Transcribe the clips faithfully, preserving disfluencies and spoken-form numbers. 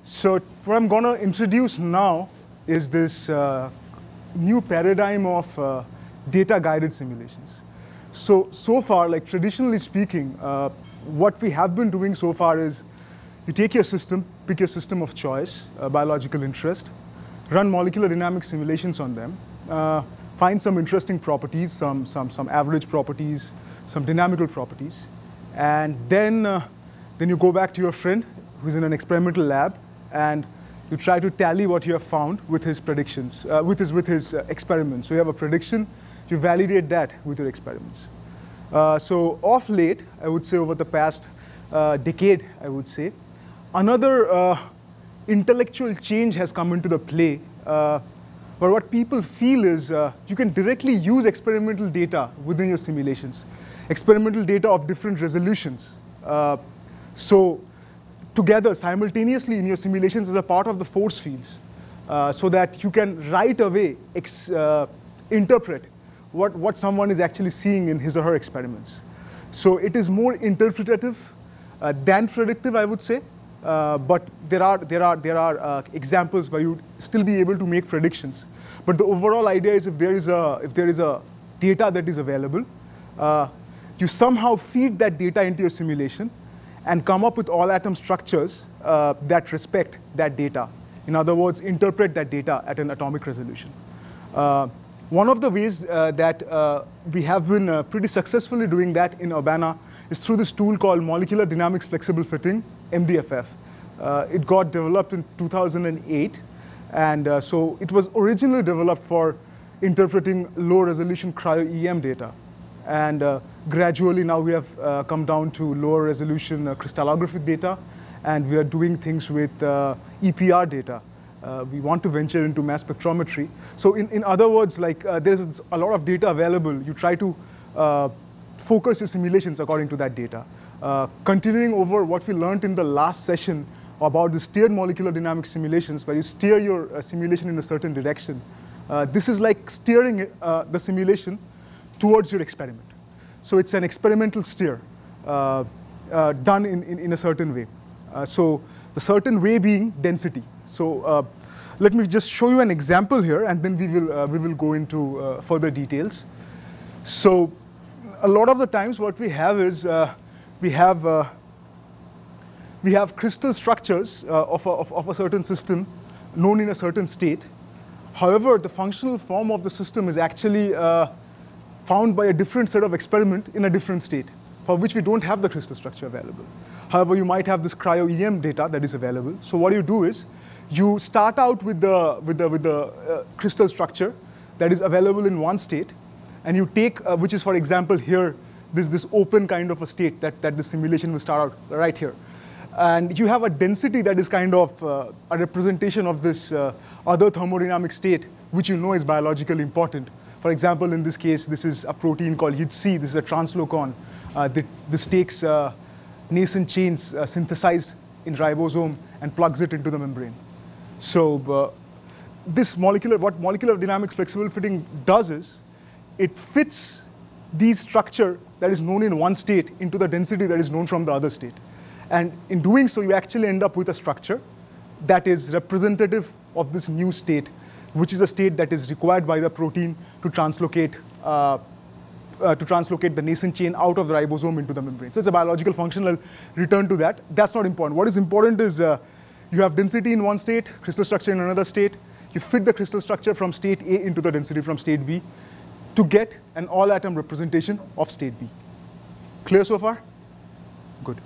So what I'm going to introduce now is this uh, new paradigm of uh, data-guided simulations. So, so far, like traditionally speaking, uh, what we have been doing so far is you take your system, pick your system of choice, uh, biological interest, run molecular dynamics simulations on them, uh, find some interesting properties, some, some, some average properties, some dynamical properties, and then, uh, then you go back to your friend who's in an experimental lab, and you try to tally what you have found with his predictions, uh, with his, with his uh, experiments. So you have a prediction, you validate that with your experiments. Uh, so off late, I would say over the past uh, decade, I would say, another uh, intellectual change has come into the play, uh, where what people feel is uh, you can directly use experimental data within your simulations, experimental data of different resolutions. Uh, so together, simultaneously in your simulations as a part of the force fields, uh, so that you can right away ex uh, interpret what, what someone is actually seeing in his or her experiments. So it is more interpretative uh, than predictive, I would say. Uh, but there are, there are, there are uh, examples where you'd still be able to make predictions. But the overall idea is if there is a, if there is a data that is available, uh, you somehow feed that data into your simulation and come up with all-atom structures uh, that respect that data. In other words, interpret that data at an atomic resolution. Uh, one of the ways uh, that uh, we have been uh, pretty successfully doing that in Urbana is through this tool called Molecular Dynamics Flexible Fitting, M D F F. Uh, it got developed in two thousand eight, and uh, so it was originally developed for interpreting low-resolution cryo-E M data. And uh, gradually now we have uh, come down to lower resolution uh, crystallographic data, and we are doing things with uh, E P R data. Uh, we want to venture into mass spectrometry. So in, in other words, like uh, there's a lot of data available. You try to uh, focus your simulations according to that data. Uh, continuing over what we learned in the last session about the steered molecular dynamics simulations, where you steer your uh, simulation in a certain direction. Uh, this is like steering uh, the simulation towards your experiment. So it's an experimental steer uh, uh, done in, in, in a certain way. Uh, so the certain way being density. So uh, let me just show you an example here, and then we will, uh, we will go into uh, further details. So a lot of the times what we have is uh, we have uh, we have crystal structures uh, of, a, of, of a certain system known in a certain state. However, the functional form of the system is actually uh, found by a different set of experiment in a different state, for which we don't have the crystal structure available. However, you might have this cryo-E M data that is available. So what you do is you start out with the, with the, with the uh, crystal structure that is available in one state, and you take, uh, which is, for example, here, this, this open kind of a state that, that the simulation will start out right here. And you have a density that is kind of uh, a representation of this uh, other thermodynamic state, which you know is biologically important. For example, in this case, this is a protein called Y T C. This is a translocon. Uh, that, this takes uh, nascent chains uh, synthesized in ribosome and plugs it into the membrane. So uh, this molecular, what molecular dynamics flexible fitting does is, it fits the structure that is known in one state into the density that is known from the other state. And in doing so, you actually end up with a structure that is representative of this new state, which is a state that is required by the protein to translocate, uh, uh, to translocate the nascent chain out of the ribosome into the membrane. So it's a biological function. I'll return to that. That's not important. What is important is uh, you have density in one state, crystal structure in another state. You fit the crystal structure from state A into the density from state B to get an all-atom representation of state B. Clear so far? Good.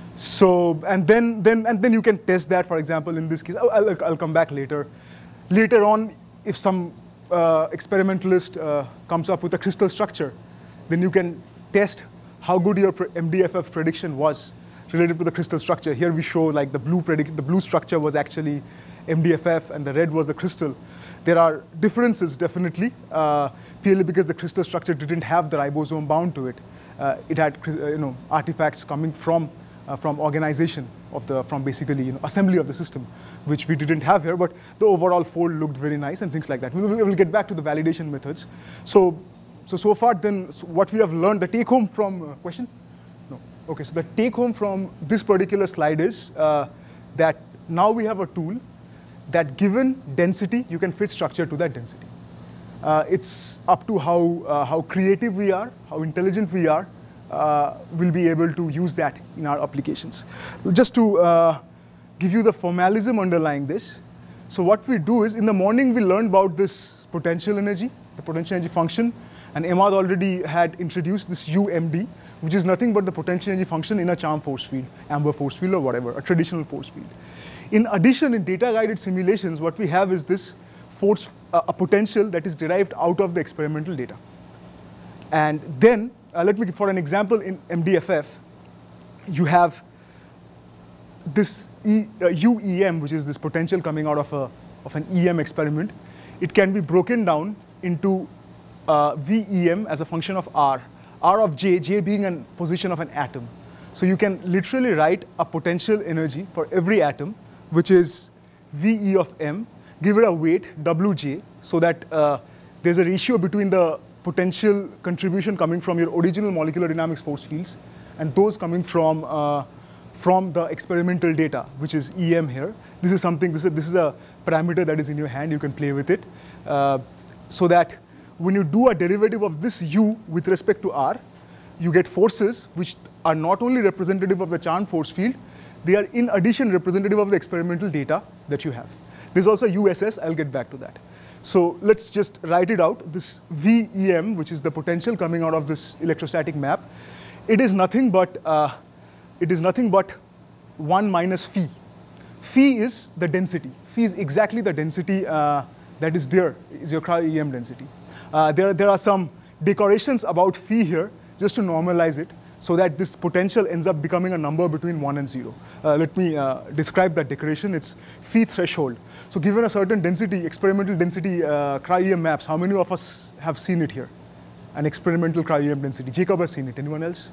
So, and then, then, and then you can test that, for example, in this case. I'll, I'll, I'll come back later. Later on, if some uh, experimentalist uh, comes up with a crystal structure, then you can test how good your M D F F prediction was related to the crystal structure. Here we show like the blue predict, the blue structure was actually M D F F, and the red was the crystal. There are differences, definitely, uh, purely because the crystal structure didn't have the ribosome bound to it. Uh, it had, you know, artifacts coming from uh, from organization of the, from basically, you know, assembly of the system, which we didn't have here. But the overall fold looked very nice and things like that. We will, we will get back to the validation methods. So, so so far, then, so what we have learned, the take home from uh, question. No. Okay. So the take home from this particular slide is uh, that now we have a tool that given density, you can fit structure to that density. Uh, it's up to how, uh, how creative we are, how intelligent we are, uh, we'll be able to use that in our applications. Just to uh, give you the formalism underlying this, so what we do is, in the morning we learned about this potential energy, the potential energy function, and Emad already had introduced this U M D, which is nothing but the potential energy function in a charm force field, amber force field, or whatever, a traditional force field. In addition, in data-guided simulations, what we have is this force, uh, a potential that is derived out of the experimental data. And then, uh, let me give for an example, in M D F F, you have this e, uh, U E M, which is this potential coming out of, a, of an E M experiment. It can be broken down into uh, V E M as a function of R. R of J, J being a position of an atom. So you can literally write a potential energy for every atom, which is V E of M, give it a weight, W J, so that uh, there's a ratio between the potential contribution coming from your original molecular dynamics force fields and those coming from, uh, from the experimental data, which is E M here. This is something, this is, this is a parameter that is in your hand, you can play with it, uh, so that when you do a derivative of this U with respect to R, you get forces which are not only representative of the charm force field, they are in addition representative of the experimental data that you have. There's also U S S, I'll get back to that. So let's just write it out. This V E M, which is the potential coming out of this electrostatic map, it is nothing but, uh, it is nothing but one minus phi. Phi is the density. Phi is exactly the density uh, that is there, is your cryo-E M density. Uh, there, there are some decorations about phi here, just to normalize it, so that this potential ends up becoming a number between one and zero. Uh, let me uh, describe that decoration. It's phi threshold. So given a certain density, experimental density uh, cryo-E M maps, how many of us have seen it here? An experimental cryo-E M density. Jacob has seen it. Anyone else?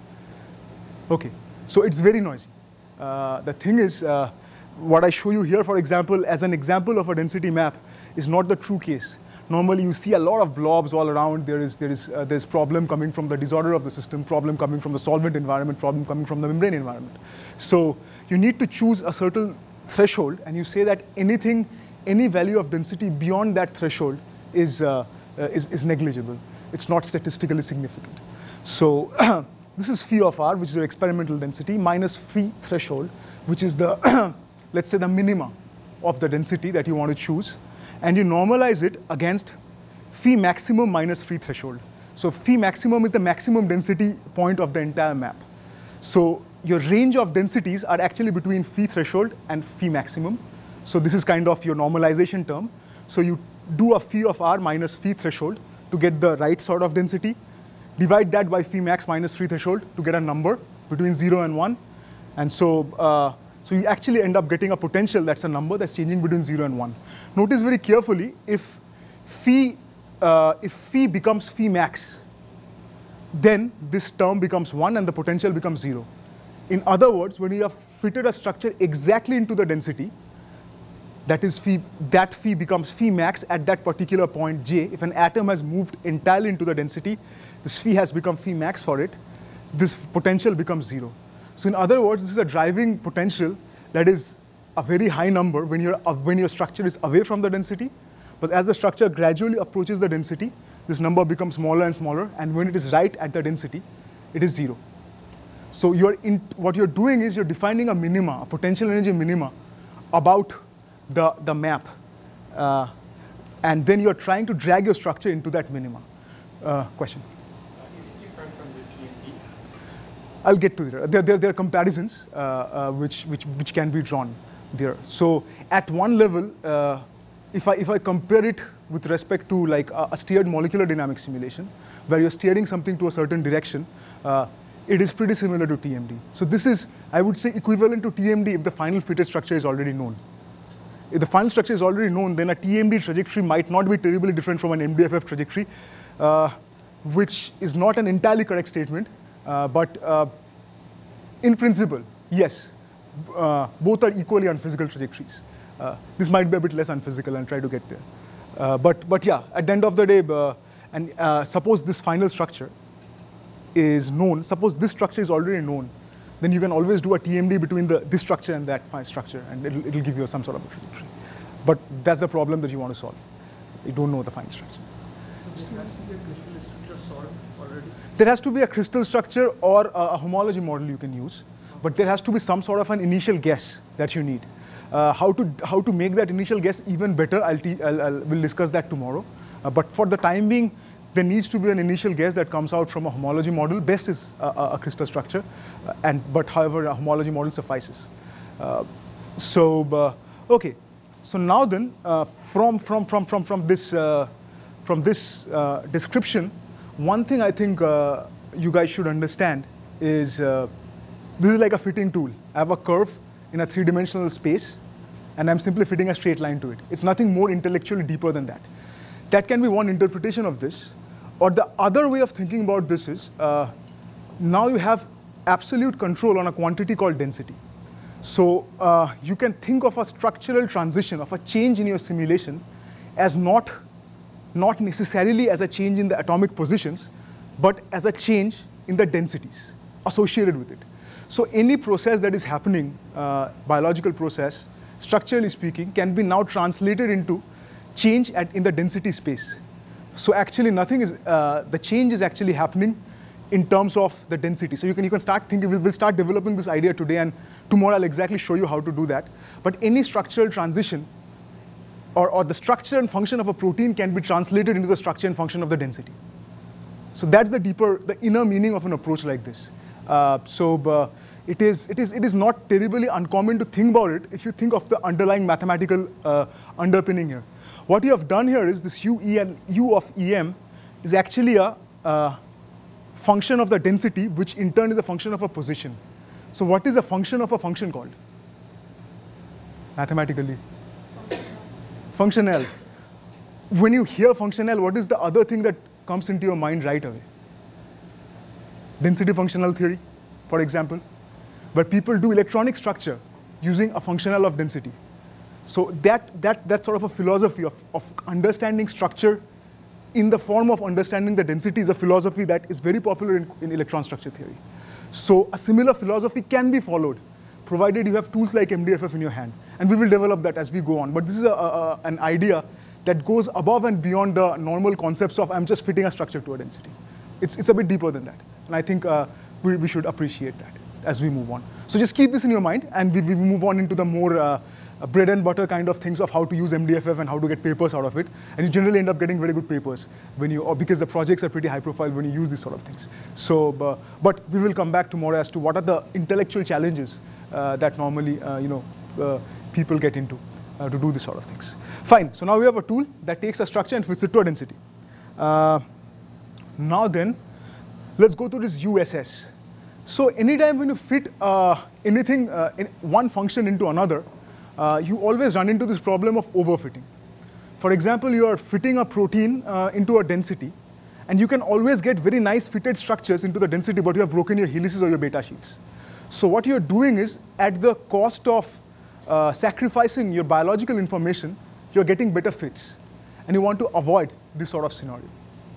OK. So it's very noisy. Uh, the thing is, uh, what I show you here, for example, as an example of a density map, is not the true case. Normally, you see a lot of blobs all around. There is, there is, uh, there's problem coming from the disorder of the system, problem coming from the solvent environment, problem coming from the membrane environment. So you need to choose a certain threshold, and you say that anything, any value of density beyond that threshold is, uh, uh, is, is negligible. It's not statistically significant. So this is phi of R, which is your experimental density, minus phi threshold, which is the, let's say, the minima of the density that you want to choose. And you normalize it against phi maximum minus phi threshold. So phi maximum is the maximum density point of the entire map. So your range of densities are actually between phi threshold and phi maximum. So this is kind of your normalization term. So you do a phi of R minus phi threshold to get the right sort of density. Divide that by phi max minus phi threshold to get a number between zero and one. And so, uh, so you actually end up getting a potential that's a number that's changing between zero and one. Notice very carefully, if phi, uh, if phi becomes phi max, then this term becomes one and the potential becomes zero. In other words, when you have fitted a structure exactly into the density, that is phi, that phi becomes phi max at that particular point j. If an atom has moved entirely into the density, this phi has become phi max for it, this potential becomes zero. So in other words, this is a driving potential that is a very high number when, you're, uh, when your structure is away from the density. But as the structure gradually approaches the density, this number becomes smaller and smaller. And when it is right at the density, it is zero. So you're in, what you're doing is you're defining a minima, a potential energy minima about the, the map. Uh, and then you're trying to drag your structure into that minima. Uh, question? I'll get to it. There, there, there are comparisons uh, uh, which, which, which can be drawn there. So at one level, uh, if, I, if I compare it with respect to like a, a steered molecular dynamics simulation, where you're steering something to a certain direction, uh, it is pretty similar to T M D. So this is, I would say, equivalent to T M D if the final fitted structure is already known. If the final structure is already known, then a T M D trajectory might not be terribly different from an M D F F trajectory, uh, which is not an entirely correct statement. Uh, but uh, in principle, yes, uh, both are equally unphysical trajectories. Uh, this might be a bit less unphysical and try to get there. Uh, but, but yeah, at the end of the day, uh, and uh, suppose this final structure is known, suppose this structure is already known, then you can always do a T M D between the, this structure and that structure, and it'll, it'll give you some sort of a trajectory. But that's the problem that you want to solve. You don't know the fine structure. So, there has to be a crystal structure solved already? There has to be a crystal structure or a, a homology model you can use, but there has to be some sort of an initial guess that you need. Uh, how to how to make that initial guess even better, I'll, I'll, I'll we'll discuss that tomorrow. Uh, but for the time being, there needs to be an initial guess that comes out from a homology model. Best is a, a, a crystal structure, uh, and but however, a homology model suffices. Uh, so uh, okay, so now then, uh, from from from from from this uh, from this uh, description, one thing I think uh, you guys should understand is uh, this is like a fitting tool. I have a curve in a three-dimensional space, and I'm simply fitting a straight line to it. It's nothing more intellectually deeper than that. That can be one interpretation of this. Or the other way of thinking about this is, uh, now you have absolute control on a quantity called density. So uh, you can think of a structural transition, of a change in your simulation, as not, not necessarily as a change in the atomic positions, but as a change in the densities associated with it. So any process that is happening, uh, biological process, structurally speaking, can be now translated into change at, in the density space. So actually nothing is, uh, the change is actually happening in terms of the density. So you can, you can start thinking, we'll start developing this idea today, and tomorrow I'll exactly show you how to do that. But any structural transition, or, or the structure and function of a protein can be translated into the structure and function of the density. So that's the deeper, the inner meaning of an approach like this. Uh, so uh, it, is, it, is, it is not terribly uncommon to think about it if you think of the underlying mathematical uh, underpinning here. What you have done here is this U, E, and U of E M is actually a uh, function of the density, which in turn is a function of a position. So what is a function of a function called? Mathematically? Function L. When you hear function L, what is the other thing that comes into your mind right away? Density functional theory, for example. But people do electronic structure using a functional of density. So that, that, that sort of a philosophy of, of understanding structure in the form of understanding the density is a philosophy that is very popular in, in electron structure theory. So a similar philosophy can be followed, provided you have tools like M D F F in your hand. And we will develop that as we go on. But this is a, a, an idea that goes above and beyond the normal concepts of I'm just fitting a structure to a density. It's, it's a bit deeper than that. And I think uh, we, we should appreciate that as we move on. So just keep this in your mind, and we, we move on into the more uh, bread and butter kind of things of how to use M D F F and how to get papers out of it. And you generally end up getting very good papers when you, or because the projects are pretty high profile when you use these sort of things. So, uh, but we will come back tomorrow as to what are the intellectual challenges uh, that normally uh, you know, uh, people get into uh, to do these sort of things. Fine, so now we have a tool that takes a structure and fits it to a density. Uh, now then, let's go to this U S S. So anytime when you fit uh, anything, uh, in one function into another, uh, you always run into this problem of overfitting. For example, you are fitting a protein uh, into a density, and you can always get very nice fitted structures into the density, but you have broken your helices or your beta sheets. So what you're doing is, at the cost of uh, sacrificing your biological information, you're getting better fits. And you want to avoid this sort of scenario,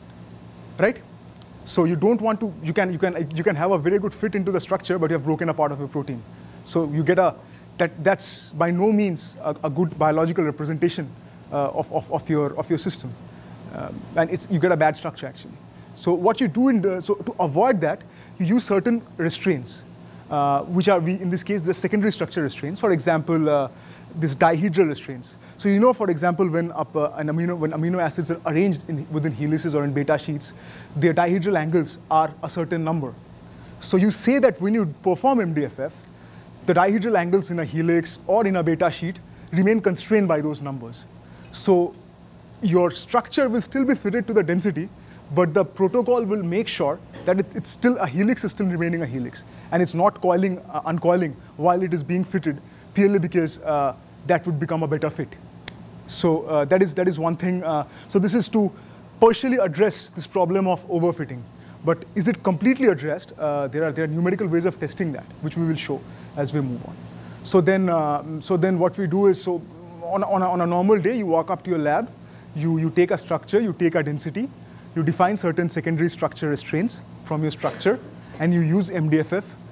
right? So you don't want to, you can, you can, you can have a very good fit into the structure, but you have broken a part of your protein. So you get a, that, that's by no means a, a good biological representation uh, of, of, of, your, of your system. Um, and it's, you get a bad structure, actually. So what you do, in the, so to avoid that, you use certain restraints, uh, which are, we, in this case, the secondary structure restraints. For example, uh, this dihedral restraints. So you know, for example, when, up, uh, an amino, when amino acids are arranged in, within helices or in beta sheets, their dihedral angles are a certain number. So you say that when you perform M D F F, the dihedral angles in a helix or in a beta sheet remain constrained by those numbers. So your structure will still be fitted to the density, but the protocol will make sure that it, it's still, a helix is still remaining a helix, and it's not coiling, uh, uncoiling while it is being fitted, purely because uh, that would become a better fit. So uh, that is that is one thing. Uh, so this is to partially address this problem of overfitting. But is it completely addressed? Uh, there are there are numerical ways of testing that, which we will show as we move on. So then uh, so then what we do is, so on on a, on a normal day, you walk up to your lab, you you take a structure, you take a density, you define certain secondary structure restraints from your structure, and you use M D F F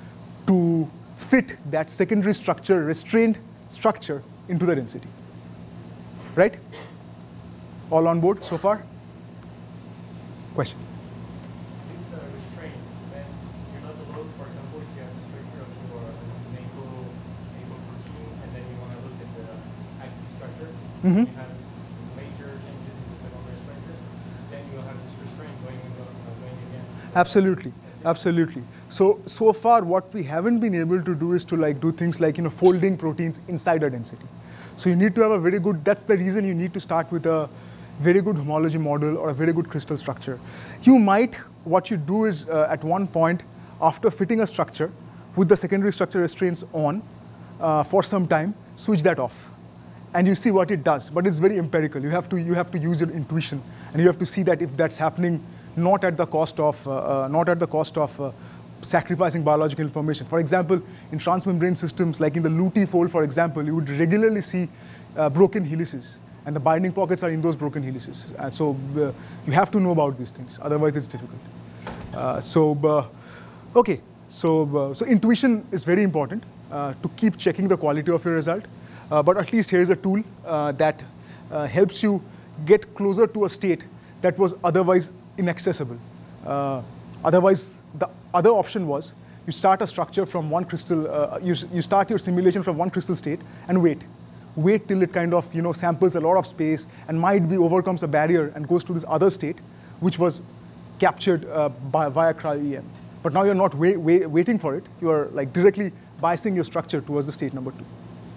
to fit that secondary structure, restrained structure, into the density. Right? All on board so far? Question? This uh, restraint, then you're not allowed, for example, if you have the structure of your NACO, NACO protein, and then you want to look at the active structure, Mm-hmm. you have major changes in the secondary structure, then you'll have this restraint going, uh, going against. Absolutely, absolutely. So, so far what we haven't been able to do is to like do things like, you know, folding proteins inside a density. So you need to have a very good, that's the reason you need to start with a very good homology model or a very good crystal structure. You might, what you do is uh, at one point, after fitting a structure with the secondary structure restraints on uh, for some time, switch that off. And you see what it does, but it's very empirical. You have to, you have to use your intuition, and you have to see that if that's happening, not at the cost of, uh, uh, not at the cost of uh, sacrificing biological information. For example, in transmembrane systems, like in the Luti fold, for example, you would regularly see uh, broken helices, and the binding pockets are in those broken helices. And so uh, you have to know about these things, otherwise it's difficult. Uh, so, uh, okay, so, uh, so intuition is very important uh, to keep checking the quality of your result, uh, but at least here's a tool uh, that uh, helps you get closer to a state that was otherwise inaccessible. Uh, otherwise, the other option was you start a structure from one crystal, uh, you, you start your simulation from one crystal state and wait. Wait till it kind of, you know, samples a lot of space and might be overcomes a barrier and goes to this other state, which was captured uh, by, via cryo-E M. But now you're not wait, wait, waiting for it. You are like directly biasing your structure towards the state number two.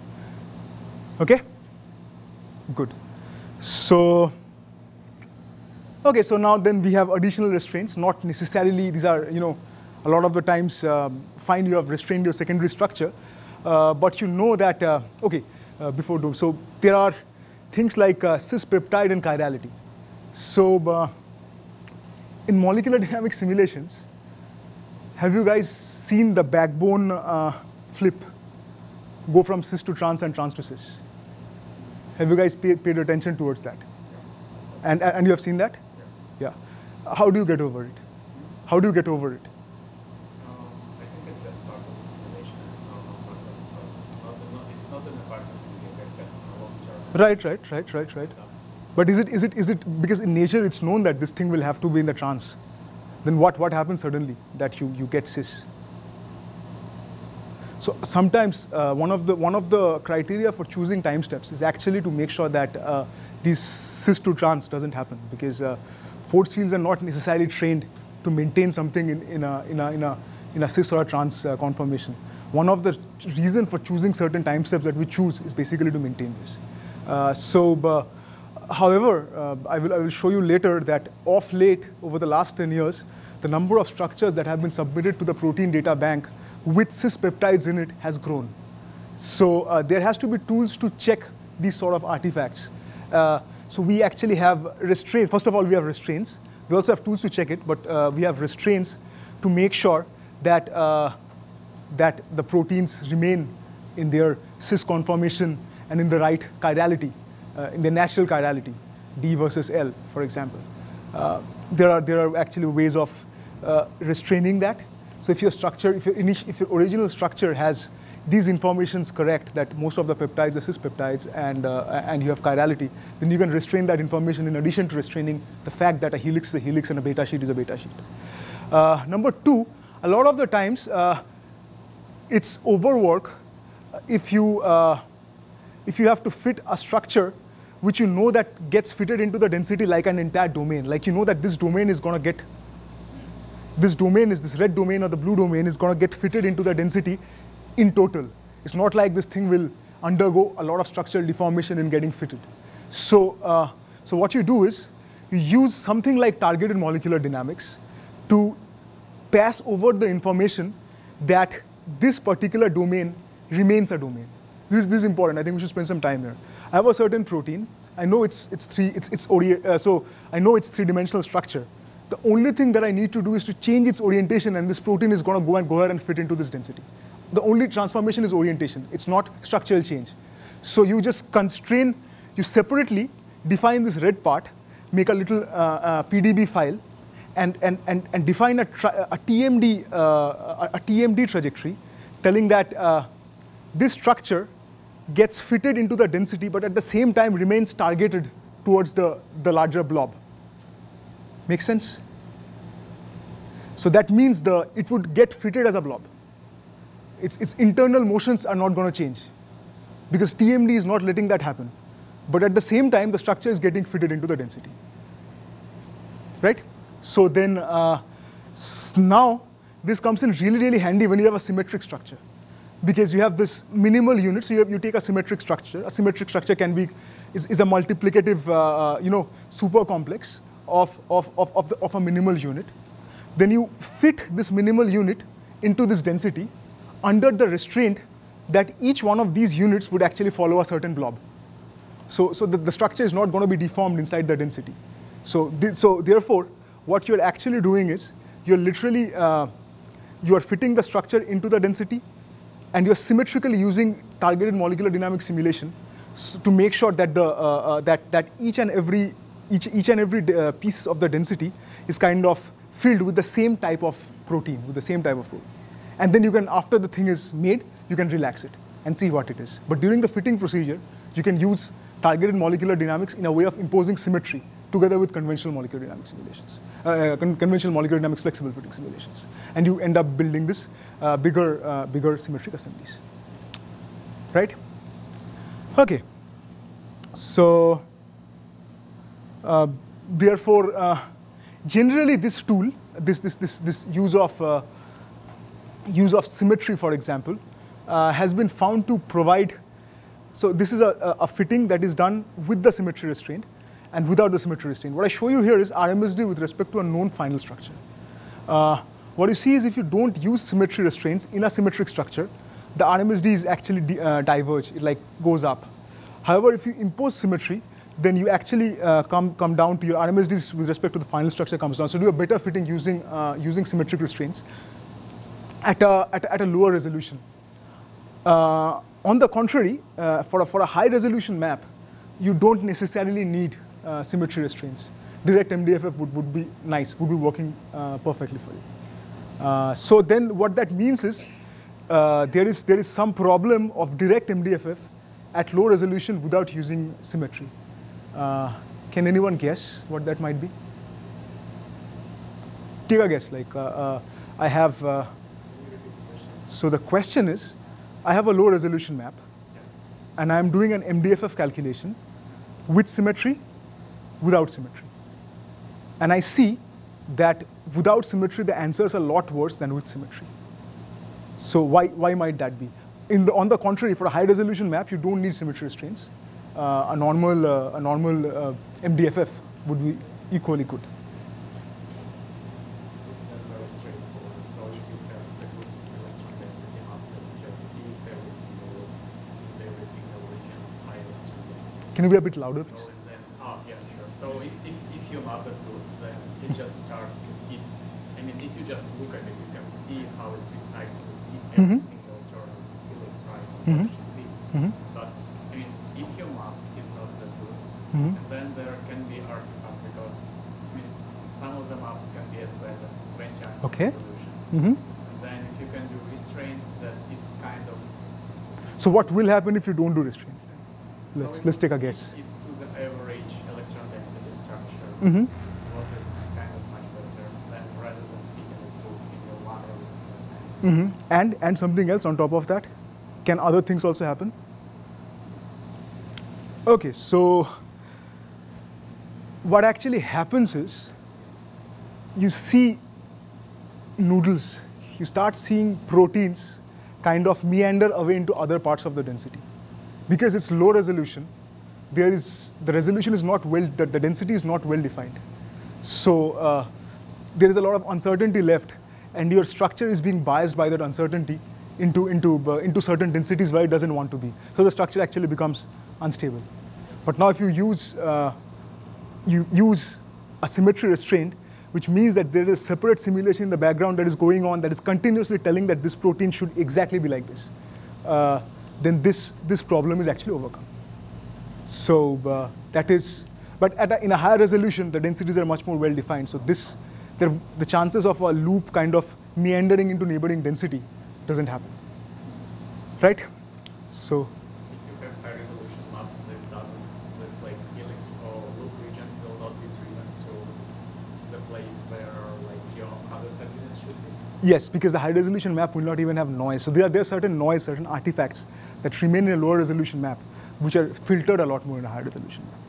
Okay? Good. So, okay, so now then we have additional restraints, not necessarily, these are, you know, a lot of the times um, fine you have restrained your secondary structure, uh, but you know that, uh, okay, uh, before doing, so there are things like uh, cis peptide and chirality. So uh, in molecular dynamic simulations, have you guys seen the backbone uh, flip go from cis to trans and trans to cis? Have you guys paid, paid attention towards that? And, and you have seen that? Yeah. Yeah. How do you get over it? How do you get over it? Um, I think it's just part of the simulation. It's not a part of the process. Not, not, it's not in the part of the effect, just in the long term. Right, right, right, right, right. But is it, is it, is it, because in nature it's known that this thing will have to be in the trans. Then what, what happens suddenly that you, you get cis? So sometimes uh, one, of the, one of the criteria for choosing time steps is actually to make sure that uh, these cis to trans doesn't happen, because uh, force fields are not necessarily trained to maintain something in, in, a, in, a, in, a, in a cis or a trans uh, conformation. One of the reasons for choosing certain time steps that we choose is basically to maintain this. Uh, so, uh, however, uh, I, will, I will show you later that of late, over the last ten years, the number of structures that have been submitted to the protein data bank with cis peptides in it has grown. So uh, there has to be tools to check these sort of artifacts. Uh, so we actually have restraints. First of all, we have restraints. We also have tools to check it, but uh, we have restraints to make sure that, uh, that the proteins remain in their cis conformation and in the right chirality, uh, in the natural chirality, D versus L, for example. Uh, there, are, there are actually ways of uh, restraining that. So if your structure, if your, initial, if your original structure has these informations correct, that most of the peptides are cis peptides and, uh, and you have chirality, then you can restrain that information in addition to restraining the fact that a helix is a helix and a beta sheet is a beta sheet. Uh, number two, a lot of the times uh, it's overwork if you, uh, if you have to fit a structure which you know that gets fitted into the density like an entire domain. Like you know that this domain is going to get This domain is, this red domain or the blue domain is going to get fitted into the density in total. It's not like this thing will undergo a lot of structural deformation in getting fitted. So, uh, so what you do is you use something like targeted molecular dynamics to pass over the information that this particular domain remains a domain. This, this is important. I think we should spend some time here. I have a certain protein. I know it's, it's three, it's, it's uh, so I know it's three-dimensional structure. The only thing that I need to do is to change its orientation, and this protein is going to go and go ahead and fit into this density. The only transformation is orientation. It's not structural change. So you just constrain, you separately define this red part, make a little uh, uh, P D B file, and, and, and, and define a, a, T M D, uh, a, a T M D trajectory telling that uh, this structure gets fitted into the density, but at the same time remains targeted towards the, the larger blob. Make sense? So that means the, it would get fitted as a blob. Its, its internal motions are not going to change, because T M D is not letting that happen. But at the same time, the structure is getting fitted into the density. Right? So then uh, now, this comes in really, really handy when you have a symmetric structure. Because you have this minimal unit, so you, have, you take a symmetric structure. A symmetric structure can be, is, is a multiplicative, uh, you know, super complex of, of, of, of, the, of a minimal unit. Then you fit this minimal unit into this density under the restraint that each one of these units would actually follow a certain blob. So, so the, the structure is not going to be deformed inside the density. So, th so therefore, what you're actually doing is, you're literally, uh, you're fitting the structure into the density, and you're symmetrically using targeted molecular dynamics simulation to make sure that the uh, uh, that that each and every each each and every uh, piece of the density is kind of filled with the same type of protein, with the same type of protein. And then you can, after the thing is made, you can relax it and see what it is. But during the fitting procedure, you can use targeted molecular dynamics in a way of imposing symmetry together with conventional molecular dynamics simulations, uh, con conventional molecular dynamics flexible fitting simulations, and you end up building this uh, bigger, uh, bigger symmetric assemblies, right? Okay. So, uh, therefore, uh, generally this tool, this this this this use of uh, use of symmetry, for example, uh, has been found to provide. So this is a, a fitting that is done with the symmetry restraint and without the symmetry restraint. What I show you here is R M S D with respect to a known final structure. Uh, what you see is if you don't use symmetry restraints in a symmetric structure, the R M S D is actually di uh, diverge, it like goes up. However, if you impose symmetry, then you actually uh, come, come down to your R M S Ds with respect to the final structure comes down. So do a better fitting using, uh, using symmetric restraints at a, at, at a lower resolution. Uh, on the contrary, uh, for, a, for a high resolution map, you don't necessarily need uh, symmetry restraints. Direct M D F F would, would be nice, would be working uh, perfectly for you. Uh, so then what that means is, uh, there is, there is some problem of direct M D F F at low resolution without using symmetry. Uh, can anyone guess what that might be? Take a guess, like uh, uh, I have, uh, so the question is, I have a low resolution map, and I'm doing an M D F F calculation with symmetry, without symmetry. And I see that without symmetry, the answers are a lot worse than with symmetry. So why, why might that be? In the, on the contrary, for a high resolution map, you don't need symmetry restraints. Uh, a normal, uh, a normal uh, M D F F would be equally good. It's uh, very straightforward. So if you have a good electron density map that just feeds every single, every single region of high electron density. Can you be a bit louder, please? So then, oh yeah, sure. So if, if, if your map is good, then it just starts to fit. I mean, if you just look at it, you can see how it precisely fit every Mm-hmm. single turn of the helix, right? Mm-hmm. What it should be. Mm-hmm. But I mean, if your map is not that good, Mm-hmm. and then there can be artifacts because I mean, some of the maps can be as bad as twenty times Okay. resolution. Mm-hmm. And then if you can do restraints, that it's kind of So what will happen if you don't do restraints then? so Let's, it let's take a would guess. fit to the average electron density structure. Mm-hmm. What is kind of much better than rather than fitting it to a single one every single time. Mm-hmm. And, and something else on top of that? Can other things also happen? Okay, so what actually happens is you see noodles. You start seeing proteins kind of meander away into other parts of the density. Because it's low resolution, there is, the resolution is not well, the, the density is not well defined. So uh, there is a lot of uncertainty left, and your structure is being biased by that uncertainty into, into, uh, into certain densities where it doesn't want to be. So the structure actually becomes unstable. But now if you use, uh, you use a symmetry restraint, which means that there is a separate simulation in the background that is going on that is continuously telling that this protein should exactly be like this, uh, then this, this problem is actually overcome. So uh, that is, but at a, in a higher resolution, the densities are much more well defined. So this, there, the chances of a loop kind of meandering into neighboring density doesn't happen. right? So. If you have high resolution map, this doesn't, this like helix or loop regions will not be driven to the place where like your other subunits should be. Yes, because the high resolution map will not even have noise. So there are, there are certain noise, certain artifacts that remain in a lower resolution map, which are filtered a lot more in a high resolution map.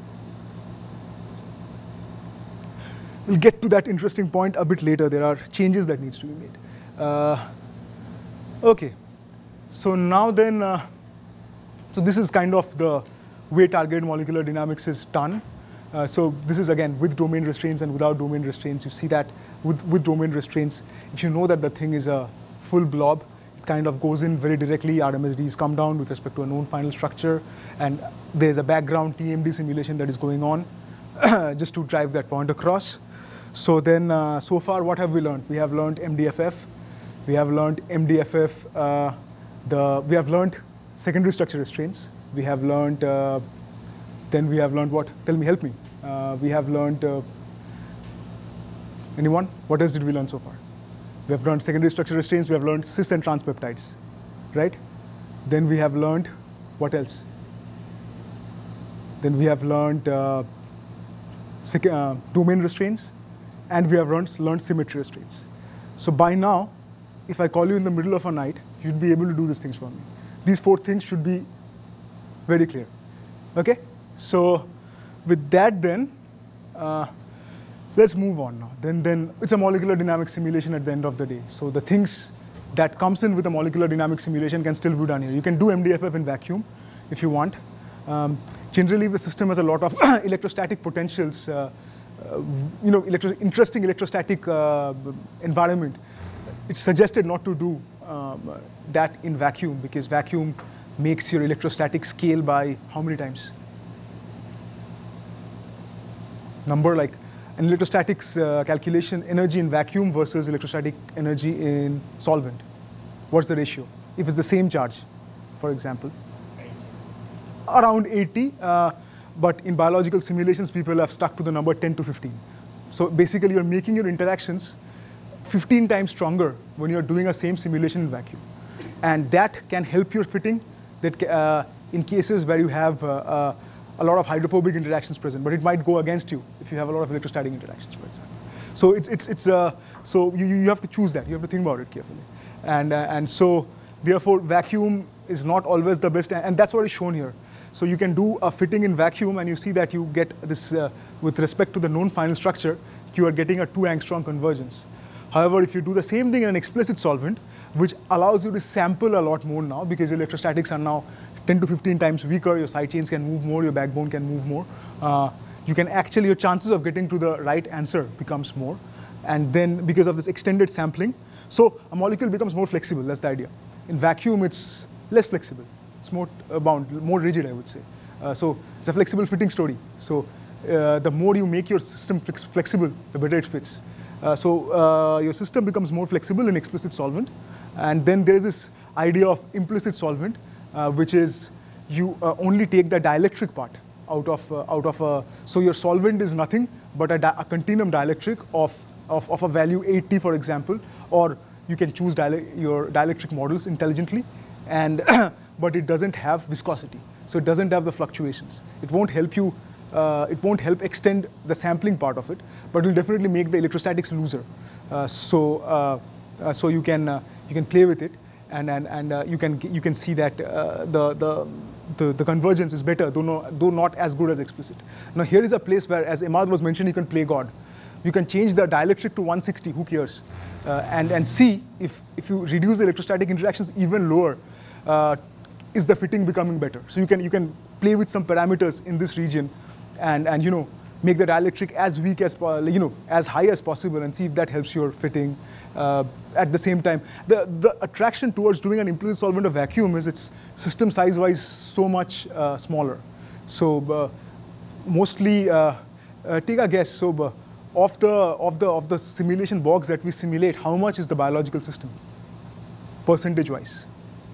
We'll get to that interesting point a bit later. There are changes that needs to be made. Uh, okay, so now then, uh, so this is kind of the way targeted molecular dynamics is done. Uh, so this is again with domain restraints and without domain restraints. You see that with, with domain restraints, if you know that the thing is a full blob, it kind of goes in very directly. R M S Ds come down with respect to a known final structure, and there's a background T M D simulation that is going on just to drive that point across. So then, uh, so far, what have we learned? We have learned M D F F. We have learned M D F F. Uh, the we have learned secondary structure restraints. We have learned. Uh, then we have learned what? Tell me, help me. Uh, we have learned. Uh, anyone? What else did we learn so far? We have learned secondary structure restraints. We have learned cis and trans peptides, right? Then we have learned what else? Then we have learned uh, uh, domain restraints. And we have learned, learned symmetry restraints. So by now, if I call you in the middle of a night, you'd be able to do these things for me. These four things should be very clear. Okay? So with that then, uh, let's move on now. Then, then it's a molecular dynamics simulation at the end of the day. So the things that comes in with a molecular dynamics simulation can still be done here. You can do M D F F in vacuum if you want. Um, generally, the system has a lot of electrostatic potentials. Uh, Uh, you know, electro interesting electrostatic uh, environment. It's suggested not to do um, that in vacuum because vacuum makes your electrostatic scale by how many times? Number like an electrostatics uh, calculation energy in vacuum versus electrostatic energy in solvent. What's the ratio? If it's the same charge, for example. eighty. Around eighty. Uh, But in biological simulations, people have stuck to the number ten to fifteen. So basically, you're making your interactions fifteen times stronger when you're doing a same simulation in vacuum. And that can help your fitting that uh, in cases where you have uh, uh, a lot of hydrophobic interactions present, but it might go against you if you have a lot of electrostatic interactions, for example. So it's, it's, it's, uh, so you, you have to choose that. You have to think about it carefully. And, uh, and so therefore, vacuum is not always the best, and that's what is shown here. So you can do a fitting in vacuum, and you see that you get this, uh, with respect to the known final structure, you are getting a two angstrom convergence. However, if you do the same thing in an explicit solvent, which allows you to sample a lot more now, because your electrostatics are now ten to fifteen times weaker, your side chains can move more, your backbone can move more, uh, you can actually, your chances of getting to the right answer becomes more. And then because of this extended sampling, so a molecule becomes more flexible, that's the idea. In vacuum, it's less flexible. It's more uh, bound, more rigid, I would say. Uh, so it's a flexible fitting story. So uh, the more you make your system flex flexible, the better it fits. Uh, so uh, your system becomes more flexible in explicit solvent. And then there is this idea of implicit solvent, uh, which is you uh, only take the dielectric part out of, uh, out of a, so your solvent is nothing but a, di a continuum dielectric of, of, of a value eighty, for example, or you can choose diele your dielectric models intelligently. And but it doesn't have viscosity, so it doesn't have the fluctuations. It won't help you, uh, it won't help extend the sampling part of it, but it will definitely make the electrostatics looser. Uh, so, uh, uh, so you can uh, you can play with it, and and and uh, you can you can see that uh, the, the the the convergence is better, though no, though not as good as explicit. Now here is a place where, as Imad was mentioning, you can play God. You can change the dielectric to one sixty. Who cares? Uh, and and see if if you reduce the electrostatic interactions even lower. Uh, is the fitting becoming better? So you can you can play with some parameters in this region, and and you know make the dielectric as weak as you know as high as possible, and see if that helps your fitting. Uh, at the same time, the the attraction towards doing an implicit solvent of vacuum is its system size wise so much uh, smaller. So uh, mostly uh, uh, take a guess. So uh, of the of the of the simulation box that we simulate, how much is the biological system percentage wise?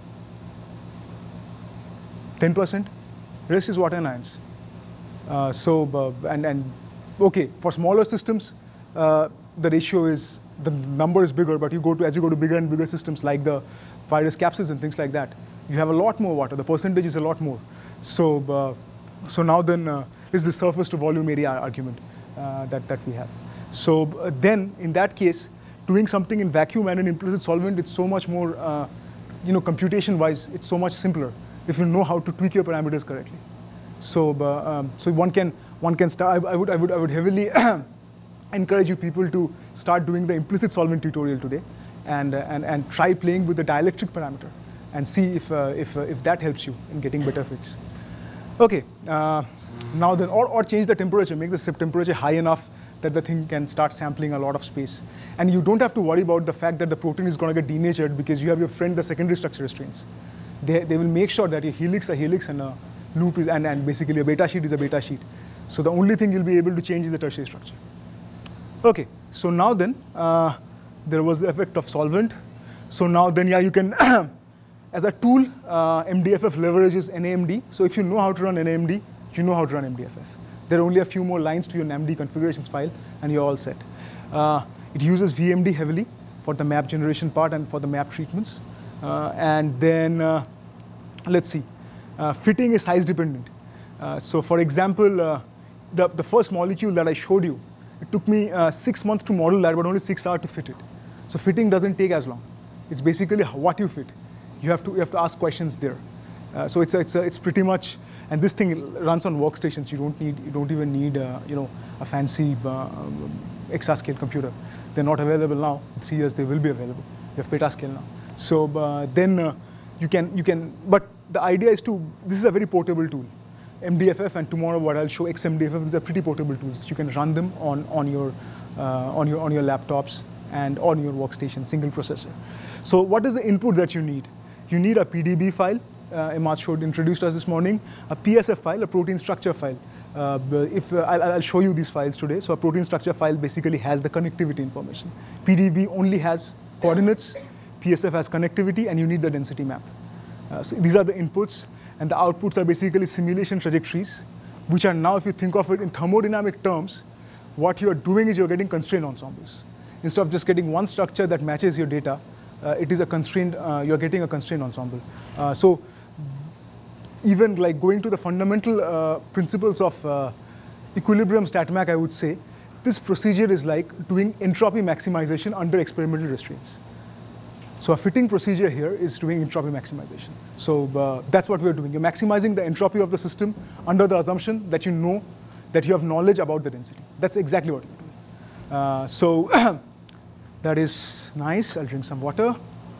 ten percent, rest is water and ions. Uh, so, uh, and, and okay, for smaller systems, uh, the ratio is, the number is bigger, but you go to, as you go to bigger and bigger systems like the virus capsids and things like that, you have a lot more water. The percentage is a lot more. So, uh, so now then uh, is the surface to volume area argument uh, that, that we have. So uh, then in that case, doing something in vacuum and an implicit solvent, it's so much more, uh, you know, computation-wise, it's so much simpler if you know how to tweak your parameters correctly. So, uh, um, so one can one can start. I, I would I would I would heavily encourage you people to start doing the implicit solvent tutorial today, and uh, and and try playing with the dielectric parameter, and see if uh, if uh, if that helps you in getting better fits. Okay. Uh, now then, or or change the temperature, make the temperature high enough that the thing can start sampling a lot of space, and you don't have to worry about the fact that the protein is going to get denatured because you have your friend the secondary structure restraints. They they will make sure that your helix a helix and a loop is and and basically a beta sheet is a beta sheet. So the only thing you'll be able to change is the tertiary structure. Okay, so now then, uh, there was the effect of solvent. So now then, yeah, you can, as a tool, uh, M D F F leverages N A M D. So if you know how to run N A M D, you know how to run M D F F. There are only a few more lines to your N A M D configurations file, and you're all set. Uh, it uses V M D heavily for the map generation part and for the map treatments. Uh, and then, uh, let's see, uh, fitting is size dependent. Uh, so for example, uh, the, the first molecule that I showed you, it took me uh, six months to model that, but only six hours to fit it. So fitting doesn't take as long. It's basically what you fit. You have to, you have to ask questions there. Uh, so it's, a, it's, a, it's pretty much, and this thing runs on workstations. You don't need, you don't even need, uh, you know, a fancy uh, exascale computer. They're not available now. In three years they will be available. You have petascale now. So uh, then uh, you can, you can, but the idea is to, this is a very portable tool. M D F F and tomorrow what I'll show X M D F F, these are pretty portable tools. You can run them on, on, your, uh, on, your, on your laptops and on your workstation, single processor. So what is the input that you need? You need a P D B file. Uh, Imad showed, introduced us this morning, a P S F file, a protein structure file. Uh, if, uh, I'll, I'll show you these files today. So a protein structure file basically has the connectivity information. P D B only has coordinates, P S F has connectivity, and you need the density map. Uh, so these are the inputs, and the outputs are basically simulation trajectories, which are now, if you think of it in thermodynamic terms, what you're doing is you're getting constrained ensembles. Instead of just getting one structure that matches your data, uh, it is a constrained, uh, you're getting a constrained ensemble. Uh, so even like going to the fundamental uh, principles of uh, equilibrium statmach, I would say, this procedure is like doing entropy maximization under experimental restraints. So a fitting procedure here is doing entropy maximization. So uh, that's what we're doing. You're maximizing the entropy of the system under the assumption that you know, that you have knowledge about the density. That's exactly what we're doing. Uh, so that is nice. I'll drink some water.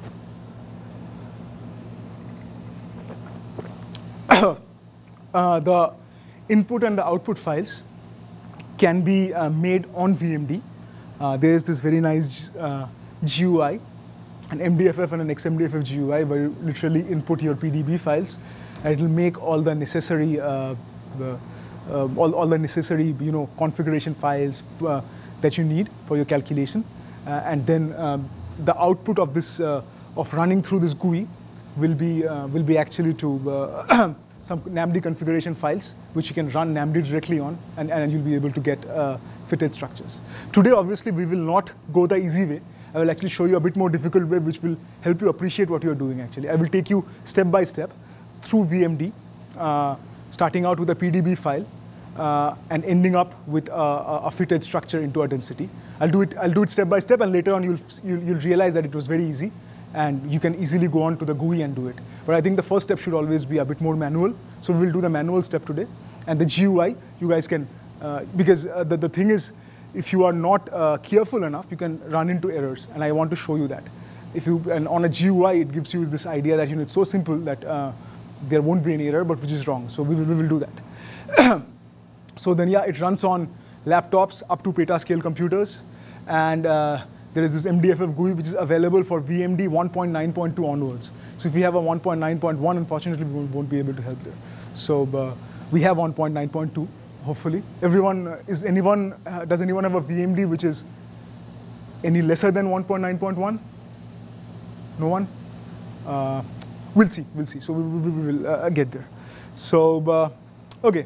uh, the input and the output files can be uh, made on V M D. Uh, there is this very nice uh, G U I, an M D F F and an X M D F F G U I, where you literally input your P D B files, and it will make all the necessary, uh, uh, uh, all, all the necessary, you know, configuration files uh, that you need for your calculation, uh, and then um, the output of this, uh, of running through this G U I, will be uh, will be actually to uh, some N A M D configuration files, which you can run N A M D directly on, and, and you'll be able to get uh, fitted structures. Today, obviously, we will not go the easy way. I will actually show you a bit more difficult way, which will help you appreciate what you're doing, actually. I will take you step by step through V M D, uh, starting out with a P D B file, uh, and ending up with a, a fitted structure into a density. I'll do it, I'll do it step by step, and later on, you'll, you'll, you'll realize that it was very easy, and you can easily go on to the G U I and do it. But I think the first step should always be a bit more manual. So we will do the manual step today. And the G U I, you guys can, uh, because uh, the, the thing is, if you are not uh, careful enough, you can run into errors. And I want to show you that. If you, and on a G U I, it gives you this idea that, you know, it's so simple that uh, there won't be any error, but which is wrong. So we will, we will do that. So then, yeah, it runs on laptops up to petascale computers. And uh, there is this M D F F G U I, which is available for V M D one point nine point two onwards. So if we have a one point nine point one, unfortunately, we won't be able to help there. So uh, we have one point nine point two, hopefully. Everyone, is anyone, uh, does anyone have a V M D which is any lesser than one point nine point one? No one? Uh, we'll see, we'll see. So we, we, we will uh, get there. So, uh, okay.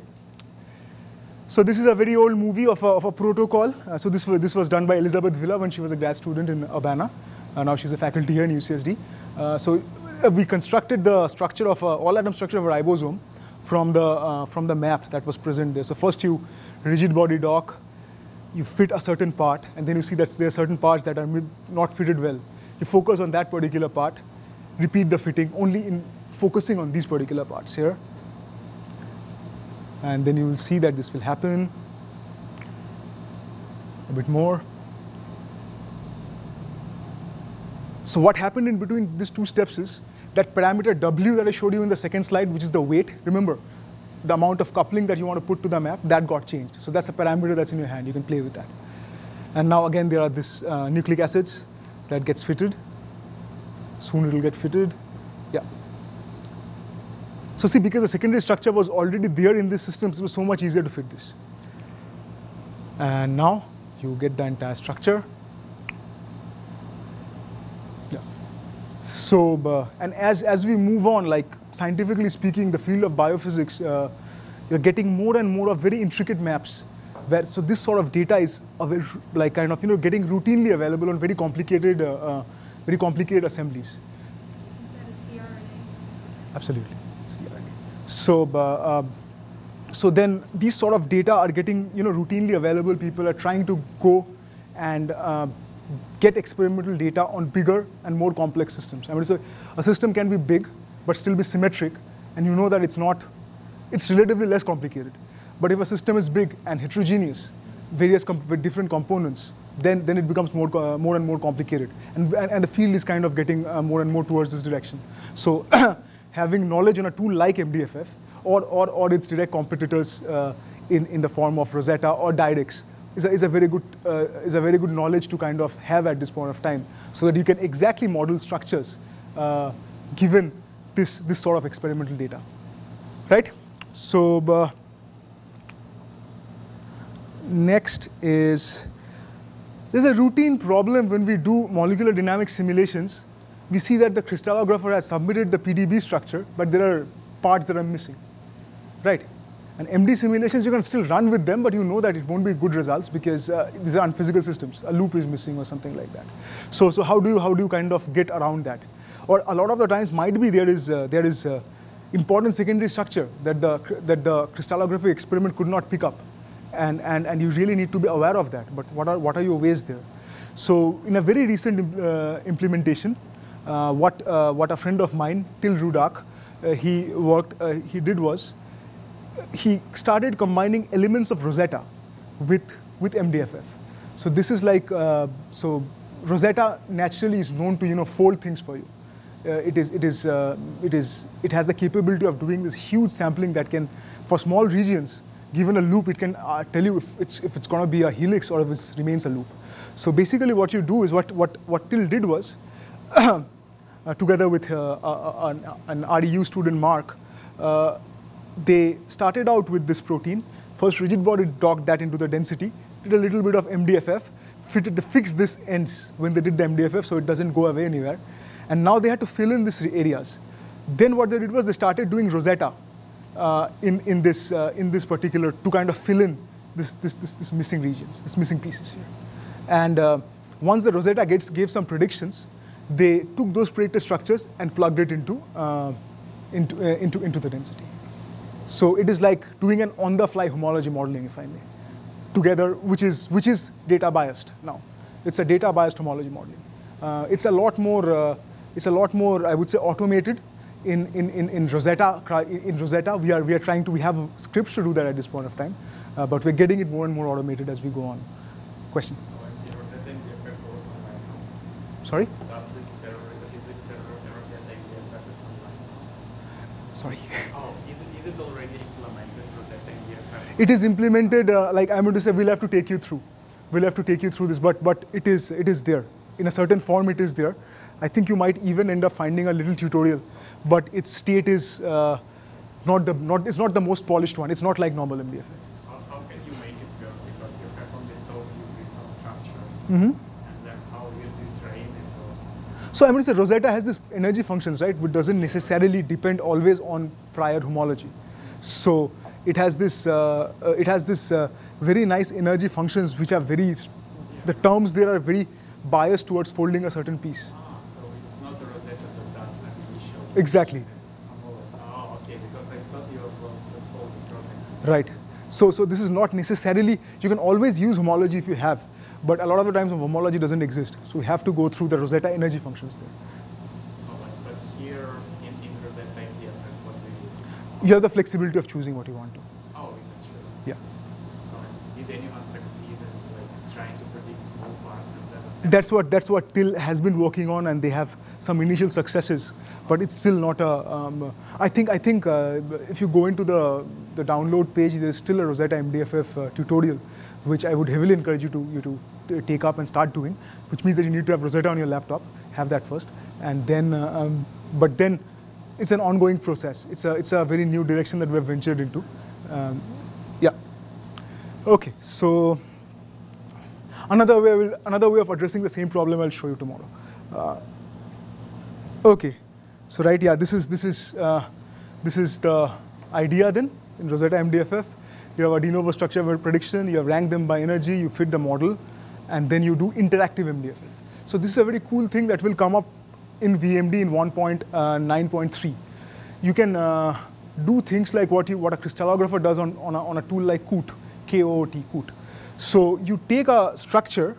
So this is a very old movie of a, of a protocol. Uh, so this was, this was done by Elizabeth Villa when she was a grad student in Urbana. Uh, now she's a faculty here in U C S D. Uh, so uh, we constructed the structure of a, all atom structure of a ribosome from the uh, from the map that was present there. So first you rigid body dock, you fit a certain part, and then you see that there are certain parts that are not fitted well. You focus on that particular part, repeat the fitting only in focusing on these particular parts here, and then you will see that this will happen a bit more. So what happened in between these two steps is that parameter W that I showed you in the second slide, which is the weight, remember, the amount of coupling that you want to put to the map, that got changed. So that's a parameter that's in your hand. You can play with that. And now again, there are these uh, nucleic acids that gets fitted. Soon it will get fitted. Yeah. So see, because the secondary structure was already there in these systems, it was so much easier to fit this. And now you get the entire structure. Yeah. So, uh, and as, as we move on, like scientifically speaking, the field of biophysics, uh, you're getting more and more of very intricate maps. Where, so this sort of data is avail like kind of you know getting routinely available on very complicated, uh, uh, very complicated assemblies. Is that a T R N A? Absolutely, it's T R N A. So, uh, uh, so then these sort of data are getting you know routinely available. People are trying to go and uh, get experimental data on bigger and more complex systems. I mean, so a system can be big but still be symmetric, and you know that it's not, it's relatively less complicated. But if a system is big and heterogeneous, various with different components, then, then it becomes more, uh, more and more complicated. And, and, and the field is kind of getting uh, more and more towards this direction. So having knowledge on a tool like M D F F or, or, or its direct competitors uh, in, in the form of Rosetta or Directs is a, is, a very good, uh, is a very good knowledge to kind of have at this point of time, so that you can exactly model structures uh, given this, this sort of experimental data, right? So uh, next is, there's a routine problem when we do molecular dynamics simulations. We see that the crystallographer has submitted the P D B structure, but there are parts that are missing, right? And M D simulations, you can still run with them, but you know that it won't be good results because uh, these are unphysical systems. A loop is missing or something like that. So, so how do you how do you kind of get around that? Or a lot of the times might be there is uh, there is uh, important secondary structure that the that the crystallography experiment could not pick up, and and and you really need to be aware of that. But what are what are your ways there? So in a very recent uh, implementation, uh, what uh, what a friend of mine, Till Rudak, uh, he worked uh, he did was he started combining elements of Rosetta with with M D F F. So this is like uh, so Rosetta naturally is known to you know fold things for you. Uh, it is it is uh, it is it has the capability of doing this huge sampling that can, for small regions, given a loop, it can uh, tell you if it's if it's going to be a helix or if it remains a loop. So basically, what you do is what what what Till did was, uh, together with uh, uh, an, an R E U student Mark, uh, they started out with this protein. First, rigid body docked that into the density, did a little bit of M D F F, fitted the fix this ends when they did the M D F F, so it doesn't go away anywhere. And now they had to fill in these areas. Then what they did was they started doing Rosetta uh, in in this uh, in this particular to kind of fill in this this this, this missing regions, this missing pieces here. And uh, once the Rosetta gets gave some predictions, they took those predicted structures and plugged it into uh, into uh, into into the density. So it is like doing an on-the-fly homology modeling, if I may, together, which is which is data biased now. It's a data biased homology modeling. Uh, it's a lot more. Uh, It's a lot more, I would say, automated in, in, in, in Rosetta. In Rosetta, we are, we are trying to, we have scripts to do that at this point of time, uh, but we're getting it more and more automated as we go on. Question? So in Rosetta M D F F goes online now? Sorry? Does this server, is it server Rosetta M D F F is online now? Sorry. Oh, is it, is it already implemented, Rosetta M D F F? It is implemented, uh, like I'm going to say, we'll have to take you through. We'll have to take you through this, but, but it is, it is there. In a certain form, it is there. I think you might even end up finding a little tutorial, but its state is uh, not the not it's not the most polished one. It's not like normal M D F F. How, how can you make it work? Because you have only so few crystal structures, Mm-hmm. and then how will you train it? Or? So I'm going to say Rosetta has this energy functions, right, which doesn't necessarily depend always on prior homology. So it has this uh, uh, it has this uh, very nice energy functions which are very yeah. The terms there are very biased towards folding a certain piece. Ah, so it's not a Rosetta that Exactly. Oh, okay, because I thought you were going to fold the protein. Right. So, so this is not necessarily, you can always use homology if you have, but a lot of the times homology doesn't exist. So we have to go through the Rosetta energy functions there. Oh, but, but here in, in Rosetta M D F F, what do you use? You have the flexibility of choosing what you want to. Oh, we can choose. Yeah. So did anyone succeed in like trying to predict small parts and then assemble? That's what that's what T I L has been working on, and they have some initial successes, but it's still not a. Um, I think I think uh, if you go into the the download page, there is still a Rosetta M D F F uh, tutorial, which I would heavily encourage you to you to, to take up and start doing. Which means that you need to have Rosetta on your laptop, have that first, and then. Uh, um, but then, it's an ongoing process. It's a it's a very new direction that we've ventured into. Um, yeah. Okay, so. Another way, will, another way of addressing the same problem I'll show you tomorrow. Uh, okay, so right, yeah, this is this is uh, this is the idea then in Rosetta M D F F. You have a de novo structure prediction. You have ranked them by energy. You fit the model, and then you do interactive M D F F. So this is a very cool thing that will come up in V M D in one point nine point three. You can uh, do things like what you what a crystallographer does on on a, on a tool like Coot, K O O T, Coot. So you take a structure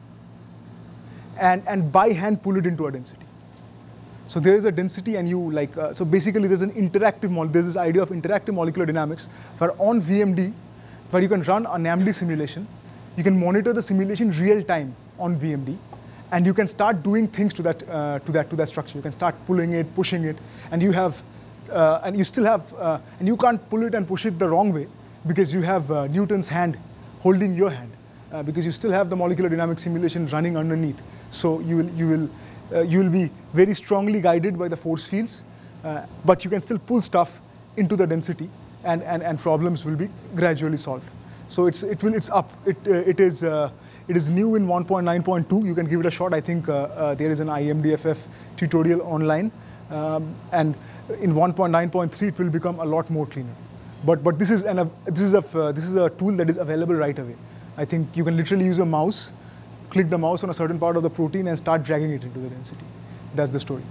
and, and by hand pull it into a density. So there is a density and you like, uh, so basically there's an interactive, there's this idea of interactive molecular dynamics where on V M D, where you can run an NAMD simulation, you can monitor the simulation real time on V M D, and you can start doing things to that, uh, to that, to that structure. You can start pulling it, pushing it, and you have, uh, and you still have, uh, and you can't pull it and push it the wrong way because you have uh, Newton's hand holding your hand, uh, because you still have the molecular dynamics simulation running underneath. So you will you will uh, you will be very strongly guided by the force fields, uh, but you can still pull stuff into the density, and and, and problems will be gradually solved. So it's it will it's up. It uh, it is uh, it is new in one point nine point two. You can give it a shot. I think uh, uh, there is an I M D F F tutorial online, um, and in one point nine point three it will become a lot more cleaner. But but this is an uh, this is a uh, this is a tool that is available right away. I think you can literally use a mouse, click the mouse on a certain part of the protein, and start dragging it into the density. That's the story.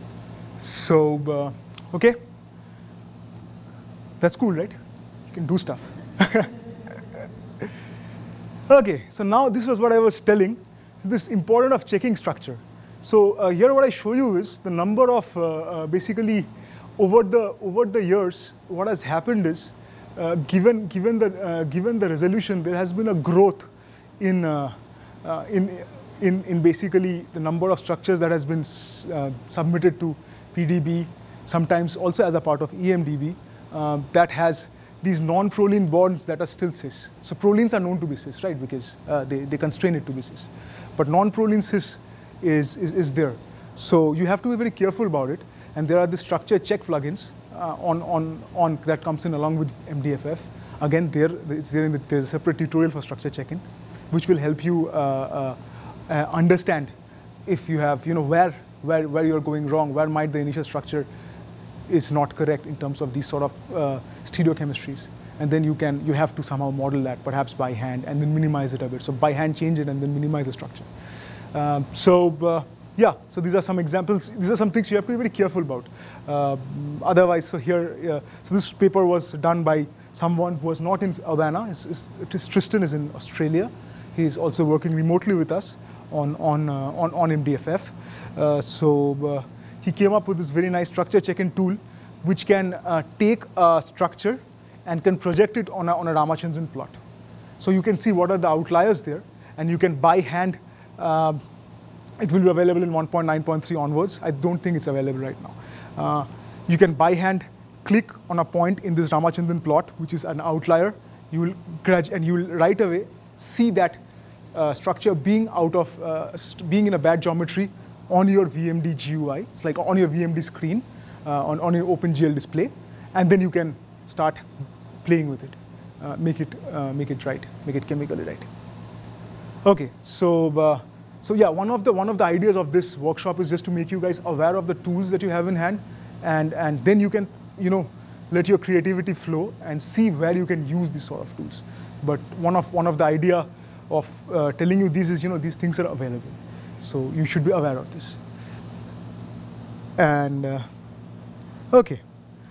So uh, okay, that's cool, right? You can do stuff. Okay, so now this was what I was telling. This importance of checking structure. So uh, here what I show you is the number of uh, uh, basically. Over the over the years, what has happened is, uh, given given the uh, given the resolution, there has been a growth in uh, uh, in in in basically the number of structures that has been uh, submitted to P D B, sometimes also as a part of E M D B, uh, that has these non-proline bonds that are still cis. So prolines are known to be cis, right? Because uh, they they constrain it to be cis, but non-proline cis is, is is there. So you have to be very careful about it. And there are the structure check plugins uh, on, on, on that comes in along with M D F F. Again, there it's there in the, there's a separate tutorial for structure check-in, which will help you uh, uh, uh, understand if you have, you know, where, where, where you're going wrong, where might the initial structure is not correct in terms of these sort of uh, stereochemistries. And then you can, you have to somehow model that, perhaps by hand, and then minimize it a bit. So by hand change it and then minimize the structure. Um, so. Uh, Yeah, so these are some examples. These are some things you have to be very careful about. Uh, otherwise, so here, uh, so this paper was done by someone who was not in Urbana. It's, it's, it's Tristan is in Australia. He's also working remotely with us on on uh, on, on M D F F. Uh, so uh, he came up with this very nice structure check-in tool, which can uh, take a structure and can project it on a on a Ramachandran plot. So you can see what are the outliers there, and you can by hand. Uh, It will be available in one point nine point three onwards. I don't think it's available right now. Uh, you can by hand click on a point in this Ramachandran plot, which is an outlier. You will grad and you will right away see that uh, structure being out of uh, being in a bad geometry on your V M D G U I. It's like on your V M D screen, uh, on on your OpenGL display, and then you can start playing with it, uh, make it uh, make it right, make it chemically right. Okay, so. Uh, So yeah, one of the one of the ideas of this workshop is just to make you guys aware of the tools that you have in hand, and and then you can you know let your creativity flow and see where you can use these sort of tools. But one of one of the idea of uh, telling you these is you know these things are available, so you should be aware of this. And uh, Okay.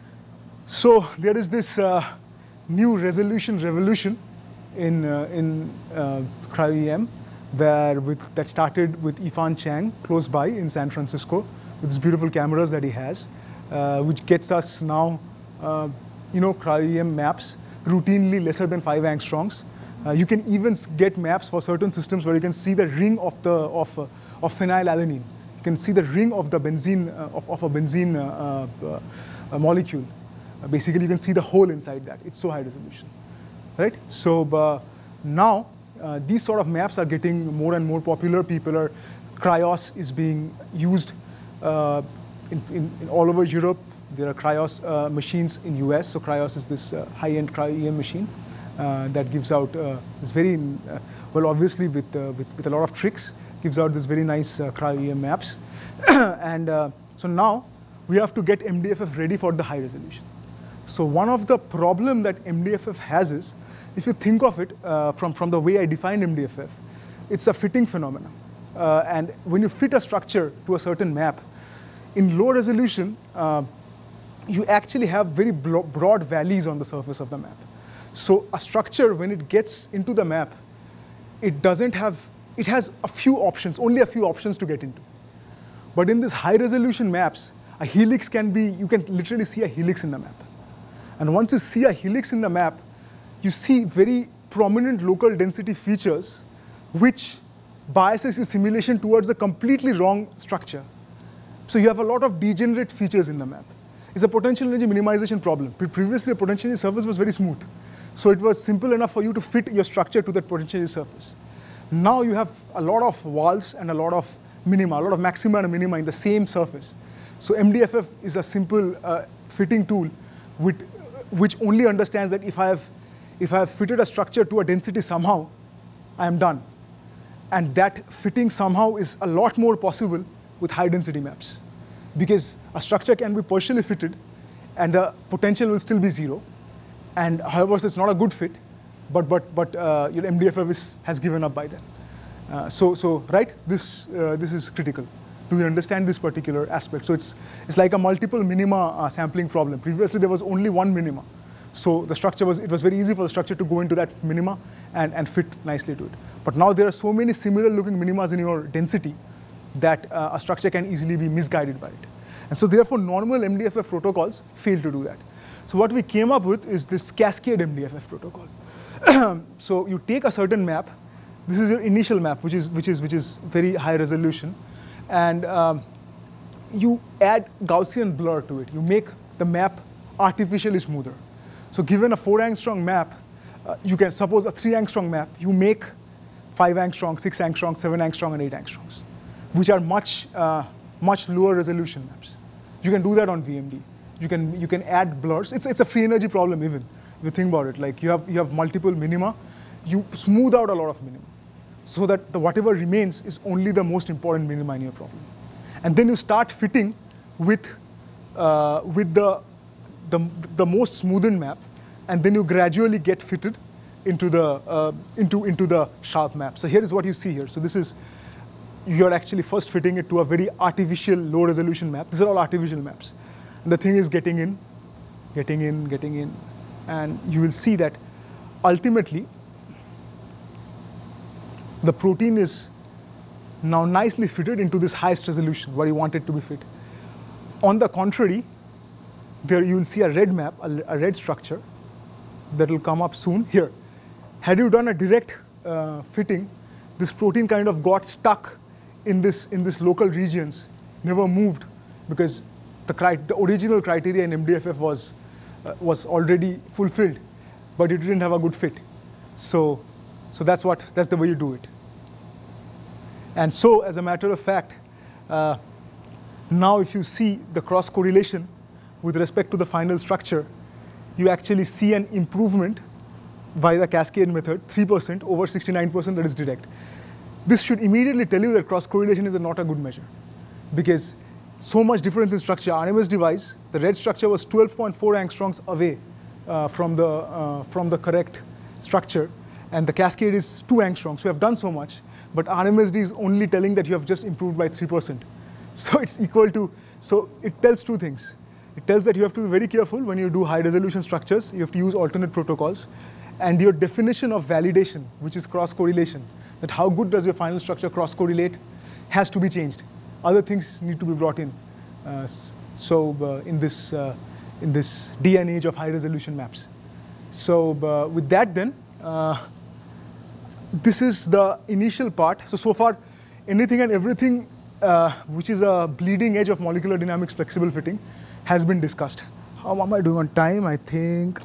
So there is this uh, new resolution revolution in uh, in uh, cryo-E M, where with, that started with Yifan Chang close by in San Francisco with these beautiful cameras that he has, uh, which gets us now, uh, you know, cryo-E M maps routinely lesser than five angstroms. Uh, you can even get maps for certain systems where you can see the ring of the of uh, of phenylalanine. You can see the ring of the benzene uh, of, of a benzene uh, uh, uh, molecule. Uh, basically, you can see the hole inside that. It's so high resolution, right? So uh, now uh, these sort of maps are getting more and more popular. People are Cryos is being used uh, in, in, in all over Europe. There are Cryos uh, machines in U S. So Cryos is this uh, high-end cryo-E M machine uh, that gives out uh, this very uh, well, obviously with, uh, with with a lot of tricks, gives out this very nice uh, cryo-E M maps. And uh, so now we have to get M D F F ready for the high resolution. So one of the problem that M D F F has is, if you think of it uh, from, from the way I defined M D F F, it's a fitting phenomenon. Uh, and when you fit a structure to a certain map, in low resolution, uh, you actually have very broad valleys on the surface of the map. So a structure, when it gets into the map, it doesn't have, it has a few options, only a few options to get into. But in these high resolution maps, a helix can be, you can literally see a helix in the map. And once you see a helix in the map, you see very prominent local density features which biases your simulation towards a completely wrong structure. So you have a lot of degenerate features in the map. It's a potential energy minimization problem. Pre previously, a potential energy surface was very smooth. So it was simple enough for you to fit your structure to that potential energy surface. Now you have a lot of walls and a lot of minima, a lot of maxima and minima in the same surface. So M D F F is a simple uh, fitting tool with, which only understands that if I have if I have fitted a structure to a density somehow, I am done. And that fitting somehow is a lot more possible with high density maps, because a structure can be partially fitted and the potential will still be zero. And however, it's not a good fit, but but but uh, your M D F F is, has given up by then. Uh, so so right, this uh, this is critical. Do we understand this particular aspect? So it's it's like a multiple minima uh, sampling problem. Previously there was only one minima, so the structure was it was very easy for the structure to go into that minima and and fit nicely to it. But now there are so many similar looking minimas in your density that uh, a structure can easily be misguided by it. And so therefore normal M D F F protocols fail to do that. So what we came up with is this cascade M D F F protocol. So you take a certain map. This is your initial map, which is which is which is very high resolution, and um, you add Gaussian blur to it. You make the map artificially smoother. So given a four angstrom map, uh, you can suppose a three angstrom map. You make five angstrom, six angstrom, seven angstrom, and eight angstroms, which are much uh, much lower resolution maps. You can do that on V M D. You can you can add blurs. It's it's a free energy problem even if you think about it. Like you have you have multiple minima, you smooth out a lot of minima, so that the whatever remains is only the most important minima in your problem. And then you start fitting with uh, with the, the the most smoothened map, and then you gradually get fitted into the uh, into into the sharp map. So here is what you see here. So this is you're actually first fitting it to a very artificial low resolution map. These are all artificial maps. And the thing is getting in, getting in, getting in, and you will see that ultimately the protein is now nicely fitted into this highest resolution where you want it to be fit. On the contrary, there you will see a red map, a, a red structure that will come up soon here. Had you done a direct uh, fitting, this protein kind of got stuck in this in this local regions, never moved, because the, cri the original criteria in M D F F was uh, was already fulfilled, but it didn't have a good fit. So, so that's what that's the way you do it. And so, as a matter of fact, uh, now if you see the cross correlation with respect to the final structure, you actually see an improvement by the cascade method, three percent over sixty-nine percent that is direct. This should immediately tell you that cross correlation is not a good measure, because so much difference in structure. R M S device, the red structure was twelve point four angstroms away uh, from the uh, from the correct structure, and the cascade is two angstroms. So you have done so much, but R M S D is only telling that you have just improved by three percent. So it's equal to, so it tells two things. It tells that you have to be very careful when you do high resolution structures. You have to use alternate protocols. And your definition of validation, which is cross-correlation, that how good does your final structure cross-correlate, has to be changed. Other things need to be brought in. Uh, so uh, in this uh, in this D and age of high resolution maps. So uh, with that then, uh, this is the initial part. So so far, anything and everything uh, which is a bleeding edge of molecular dynamics flexible fitting has been discussed. How am I doing on time? I think,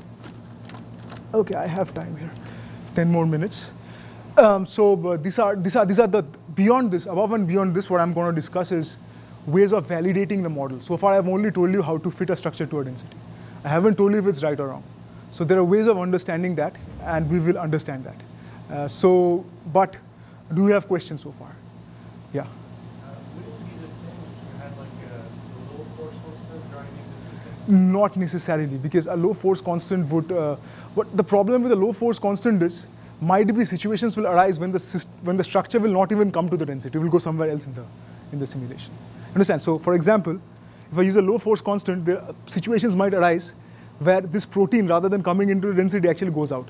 okay, I have time here, ten more minutes. Um, so uh, these are these are these are the beyond this, above and beyond this, what I'm going to discuss is ways of validating the model. So far, I've only told you how to fit a structure to a density. I haven't told you if it's right or wrong. So there are ways of understanding that, and we will understand that. Uh, so, but do you have questions so far? Yeah. Uh, would it be the same if you had like a low force constant driving the system? Not necessarily, because a low force constant would. Uh, what the problem with a low force constant is, might be situations will arise when the syst when the structure will not even come to the density. It will go somewhere else in the in the simulation. Understand? So, for example, if I use a low force constant, the situations might arise where this protein, rather than coming into the density, actually goes out.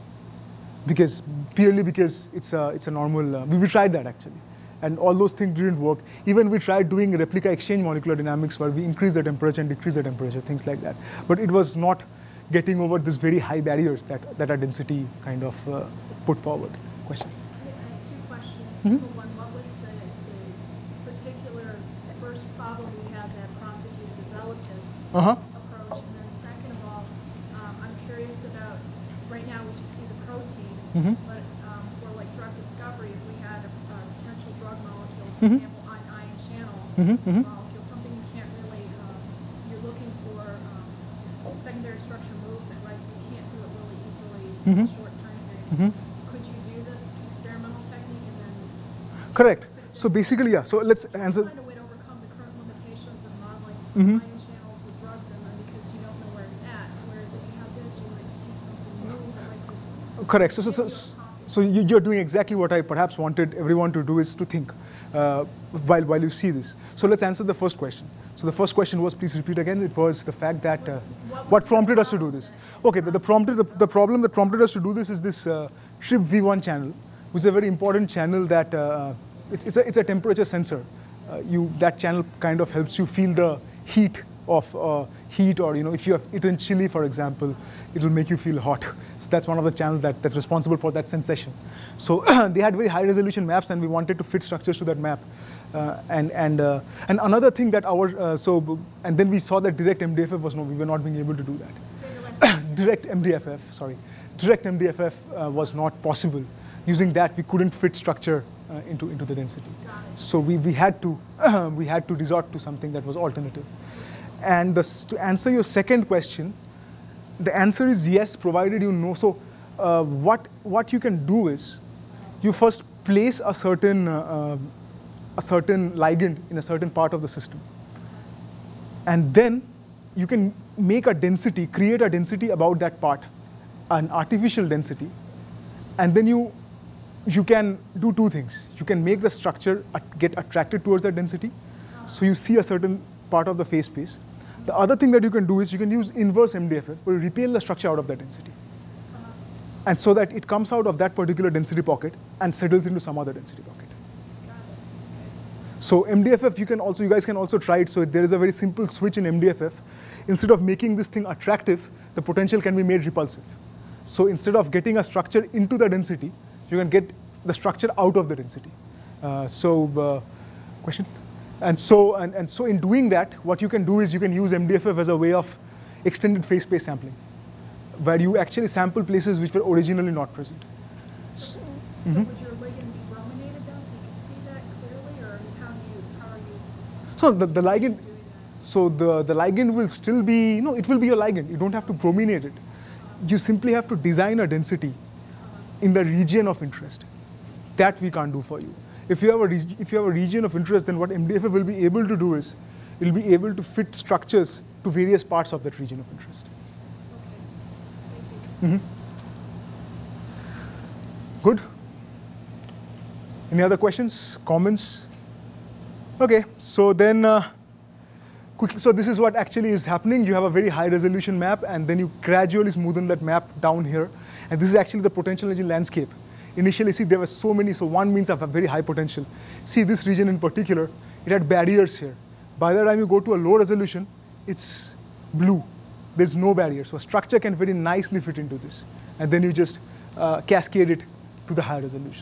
Because purely because it's a it's a normal. Uh, we, we tried that actually, and all those things didn't work. Even we tried doing replica exchange molecular dynamics where we increase the temperature and decrease the temperature, things like that. But it was not getting over these very high barriers that that our density kind of uh, put forward. Question. I have two questions. Mm-hmm. Number one, what was the, the particular first problem we had that prompted you to develop this Uh-huh. approach? And then second of all, um, I'm curious about, right now we just see the protein, Mm-hmm. but um, for like drug discovery, if we had a, a potential drug molecule, for Mm-hmm. example, on ion channel Mm-hmm, mm-hmm. molecule, something you can't really, um, you're looking for um, secondary structure movement, right? So you can't do it really easily Mm-hmm. in short time periods. Mm-hmm. Could you do this experimental technique and then Correct. So basically, yeah. So let's answer. find a way to overcome the current limitations of modeling Mhm. ion channels with drugs in them because you don't know where it's at. Whereas if you have this, you might see something new that might be Correct. So, so, so, so you- you're doing exactly what I perhaps wanted everyone to do, is to think uh, while while you see this. So let's answer the first question. So the first question was, please repeat again. It was the fact that uh, what prompted us to do this. Okay. The, the prompted the, the problem that prompted us to do this is this uh, S H I P V one channel, which is a very important channel that uh, it's, it's a it's a temperature sensor. Uh, you that channel kind of helps you feel the heat of uh, heat, or you know, if you have eaten chili, for example, it will make you feel hot. So that's one of the channels that, that's responsible for that sensation. So they had very high resolution maps, and we wanted to fit structures to that map. Uh, and and uh, and another thing that our uh, so and then we saw that direct M D F F was no, we were not being able to do that. say the rest. Direct M D F F, sorry, direct M D F F uh, was not possible. Using that, we couldn't fit structure uh, into into the density. So we we had to we had to resort to something that was alternative. And the, to answer your second question, the answer is yes, provided you know. So uh, what what you can do is, you first place a certain uh, uh, a certain ligand in a certain part of the system, and then you can make a density, create a density about that part, an artificial density, and then you you can do two things. You can make the structure at- get attracted towards that density, so you see a certain part of the phase space. The other thing that you can do is you can use inverse M D F F, where you repel the structure out of that density, and so that it comes out of that particular density pocket and settles into some other density pocket. So M D F F, you can also, you guys can also try it. So there is a very simple switch in M D F F. Instead of making this thing attractive, the potential can be made repulsive. So instead of getting a structure into the density, you can get the structure out of the density. Uh, so, uh, question? And so, and, and so in doing that, what you can do is you can use M D F F as a way of extended phase space sampling, where you actually sample places which were originally not present. So, Mhm. so would your ligand be brominated then, so you can see that clearly, or how do you, how are you So the, the ligand, doing that? so the, the ligand will still be, no, it will be your ligand. You don't have to brominate it. You simply have to design a density in the region of interest. That we can't do for you. If you have a, reg- if you have a region of interest, then what M D F F will be able to do is, it will be able to fit structures to various parts of that region of interest. Okay, thank you. Mhm. Good? Any other questions, comments? Okay, so then uh, quickly, so this is what actually is happening. You have a very high resolution map, and then you gradually smoothen that map down here. And this is actually the potential energy landscape. Initially, see, there were so many, so one means I have a very high potential. See, this region in particular, it had barriers here. By the time you go to a low resolution, it's blue. There's no barrier. So a structure can very nicely fit into this. And then you just uh, cascade it to the higher resolution.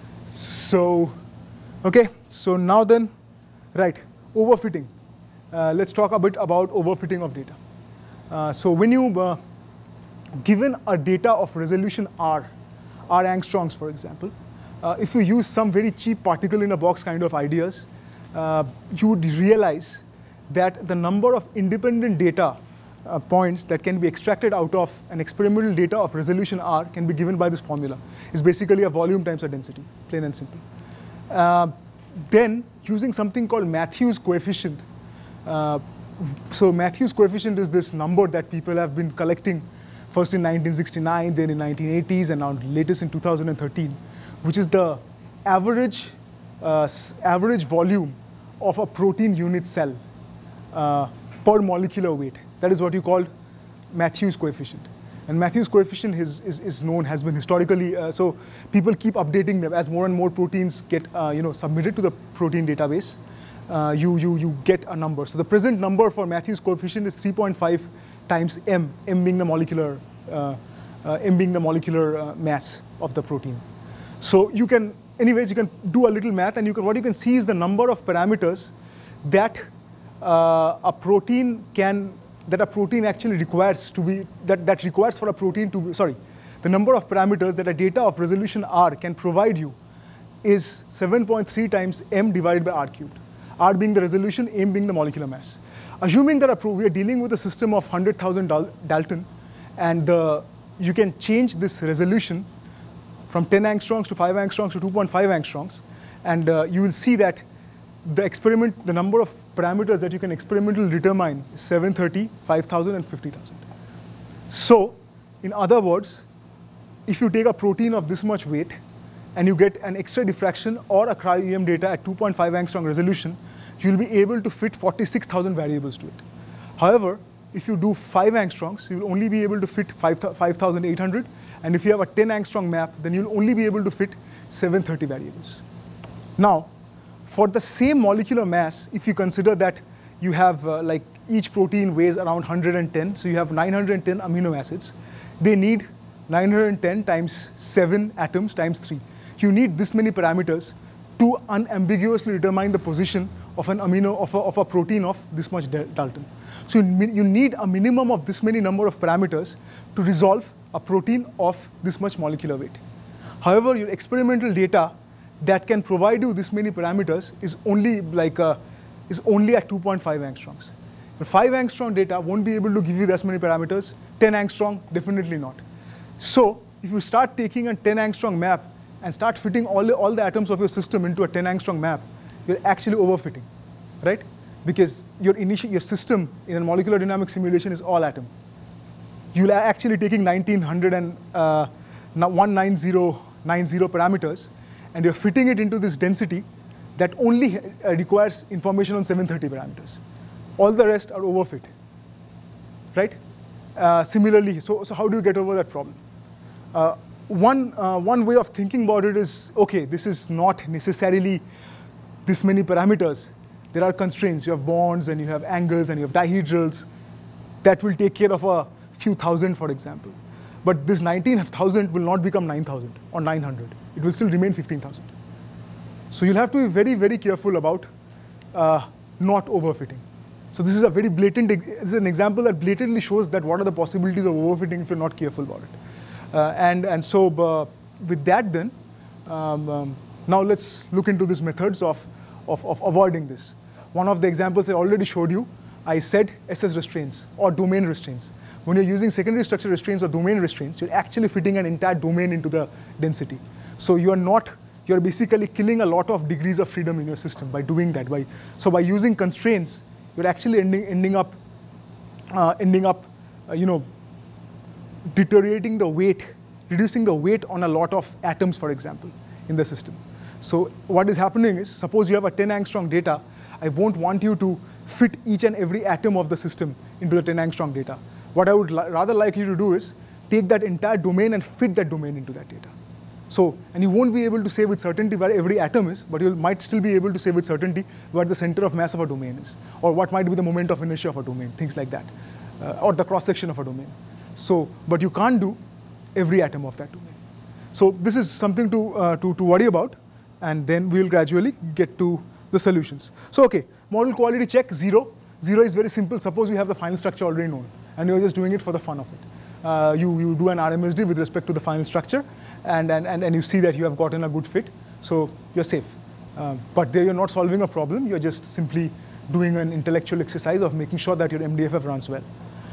So, okay, so now then, right, overfitting. Uh, let's talk a bit about overfitting of data. Uh, so when you, uh, given a data of resolution R, R angstroms, for example, uh, if you use some very cheap particle in a box kind of ideas, uh, you would realize that the number of independent data uh, points that can be extracted out of an experimental data of resolution R can be given by this formula. It's basically a volume times a density, plain and simple. Uh, then, using something called Matthews coefficient. Uh, so Matthews coefficient is this number that people have been collecting first in nineteen sixty-nine, then in nineteen eighties, and now latest in two thousand thirteen, which is the average, uh, average volume of a protein unit cell uh, per molecular weight. That is what you call Matthews coefficient. And Matthews coefficient is, is, is known, has been historically, uh, so people keep updating them as more and more proteins get uh, you know, submitted to the protein database. Uh, you, you, you get a number. So the present number for Matthews coefficient is three point five times m, m being the molecular, uh, uh, m being the molecular uh, mass of the protein. So you can, anyways, you can do a little math, and you can, what you can see is the number of parameters that uh, a protein can, that a protein actually requires to be, that, that requires for a protein to be, sorry, the number of parameters that a data of resolution R can provide you is seven point three times m divided by R cubed. R being the resolution, m being the molecular mass. Assuming that a pro we are dealing with a system of one hundred thousand Dal Dalton, and the, you can change this resolution from ten angstroms to five angstroms to two point five angstroms, and uh, you will see that the experiment, the number of parameters that you can experimentally determine is seven thirty, five thousand, and fifty thousand. So, in other words, if you take a protein of this much weight, and you get an X-ray diffraction or a cryo-E M data at two point five angstrom resolution, you'll be able to fit forty-six thousand variables to it. However, if you do five angstroms, you'll only be able to fit five thousand eight hundred, and if you have a ten angstrom map, then you'll only be able to fit seven hundred thirty variables. Now, for the same molecular mass, if you consider that you have, uh, like, each protein weighs around one hundred ten, so you have nine hundred ten amino acids, they need nine hundred ten times seven atoms times three. You need this many parameters to unambiguously determine the position of an amino of a, of a protein of this much Dalton. So you, you need a minimum of this many number of parameters to resolve a protein of this much molecular weight. However, your experimental data that can provide you this many parameters is only like a, is only at two point five angstroms. The five angstrom data won't be able to give you this many parameters. ten angstrom, definitely not. So if you start taking a ten angstrom map and start fitting all the, all the atoms of your system into a ten angstrom map, you're actually overfitting, right? Because your initial, your system in a molecular dynamics simulation is all atom. You're actually taking nineteen hundred and uh, one nine zero nine zero parameters, and you're fitting it into this density that only uh, requires information on seven hundred thirty parameters. All the rest are overfit, right? Uh, similarly, so, so how do you get over that problem? Uh, one, uh, one way of thinking about it is, okay, this is not necessarily this many parameters. There are constraints. You have bonds, and you have angles, and you have dihedrals. That will take care of a few thousand, for example. But this nineteen thousand will not become nine thousand or nine hundred. It will still remain fifteen thousand. So you'll have to be very, very careful about uh, not overfitting. So this is a very blatant, this is an example that blatantly shows that what are the possibilities of overfitting if you're not careful about it. Uh, and, and so uh, with that then, um, um, now let's look into these methods of, of, of avoiding this. One of the examples I already showed you, I said S S restraints or domain restraints. When you're using secondary structure restraints or domain restraints, you're actually fitting an entire domain into the density. So you're not, you're basically killing a lot of degrees of freedom in your system by doing that. By, so by using constraints, you're actually ending, ending up, uh, ending up, uh, you know, deteriorating the weight, reducing the weight on a lot of atoms, for example, in the system. So what is happening is, suppose you have a ten angstrom data, I won't want you to fit each and every atom of the system into the ten angstrom data. What I would li rather like you to do is take that entire domain and fit that domain into that data. So, and you won't be able to say with certainty where every atom is, but you might still be able to say with certainty where the center of mass of a domain is, or what might be the moment of inertia of a domain, things like that, uh, or the cross-section of a domain. So, but you can't do every atom of that domain. So this is something to, uh, to, to worry about, and then we'll gradually get to the solutions. So okay, model quality check, zero. Zero is very simple. Suppose you have the final structure already known, and you're just doing it for the fun of it. Uh, you, you do an R M S D with respect to the final structure, and, and, and, and you see that you have gotten a good fit, so you're safe. Um, but there you're not solving a problem, you're just simply doing an intellectual exercise of making sure that your M D F F runs well.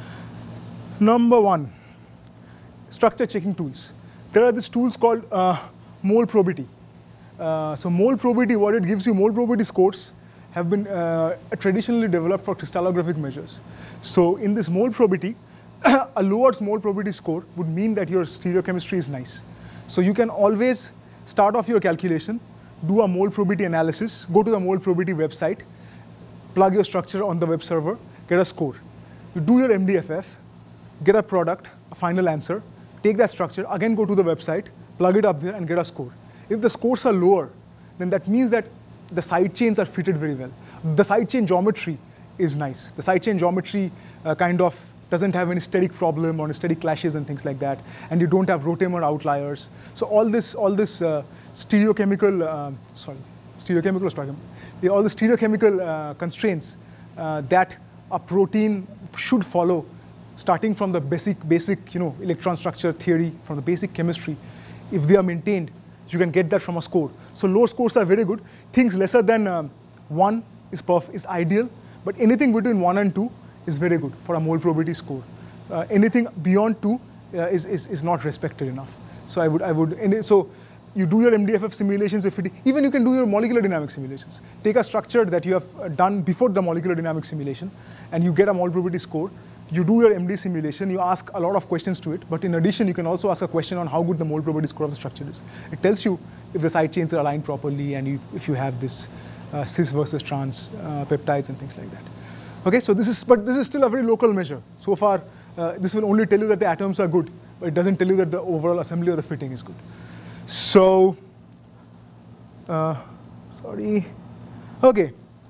Number one, structure checking tools. There are these tools called uh, mole probity. Uh, so mole probity, what it gives you, mole probity scores have been uh, traditionally developed for crystallographic measures. So in this mole probity, a lower mole probity score would mean that your stereochemistry is nice. So you can always start off your calculation, do a mole probity analysis, go to the mole probity website, plug your structure on the web server, get a score. You do your M D F F, get a product, a final answer, take that structure, again go to the website, plug it up there and get a score. If the scores are lower, then that means that the side chains are fitted very well. The side chain geometry is nice. The side chain geometry uh, kind of doesn't have any static problem or static clashes and things like that, and you don't have rotamer outliers. So all this, all this uh, stereochemical, uh, sorry, stereochemical or stereochemical, all the stereochemical uh, constraints uh, that a protein should follow, starting from the basic, basic, you know, electron structure theory, from the basic chemistry, if they are maintained, you can get that from a score. So low scores are very good. Things lesser than um, one is perf is ideal, but anything between one and two is very good for a mole probity score. Uh, anything beyond two uh, is, is, is not respected enough. So I would, I would, and so you do your M D F F simulations, if it, even you can do your molecular dynamics simulations. Take a structure that you have done before the molecular dynamics simulation, and you get a mole probity score. You do your M D simulation, you ask a lot of questions to it, but in addition, you can also ask a question on how good the mole probity score of the structure is. It tells you if the side chains are aligned properly, and you, if you have this uh, cis versus trans uh, peptides and things like that. Okay, so this is, but this is still a very local measure. So far, uh, this will only tell you that the atoms are good, but it doesn't tell you that the overall assembly or the fitting is good. So, uh, sorry, okay.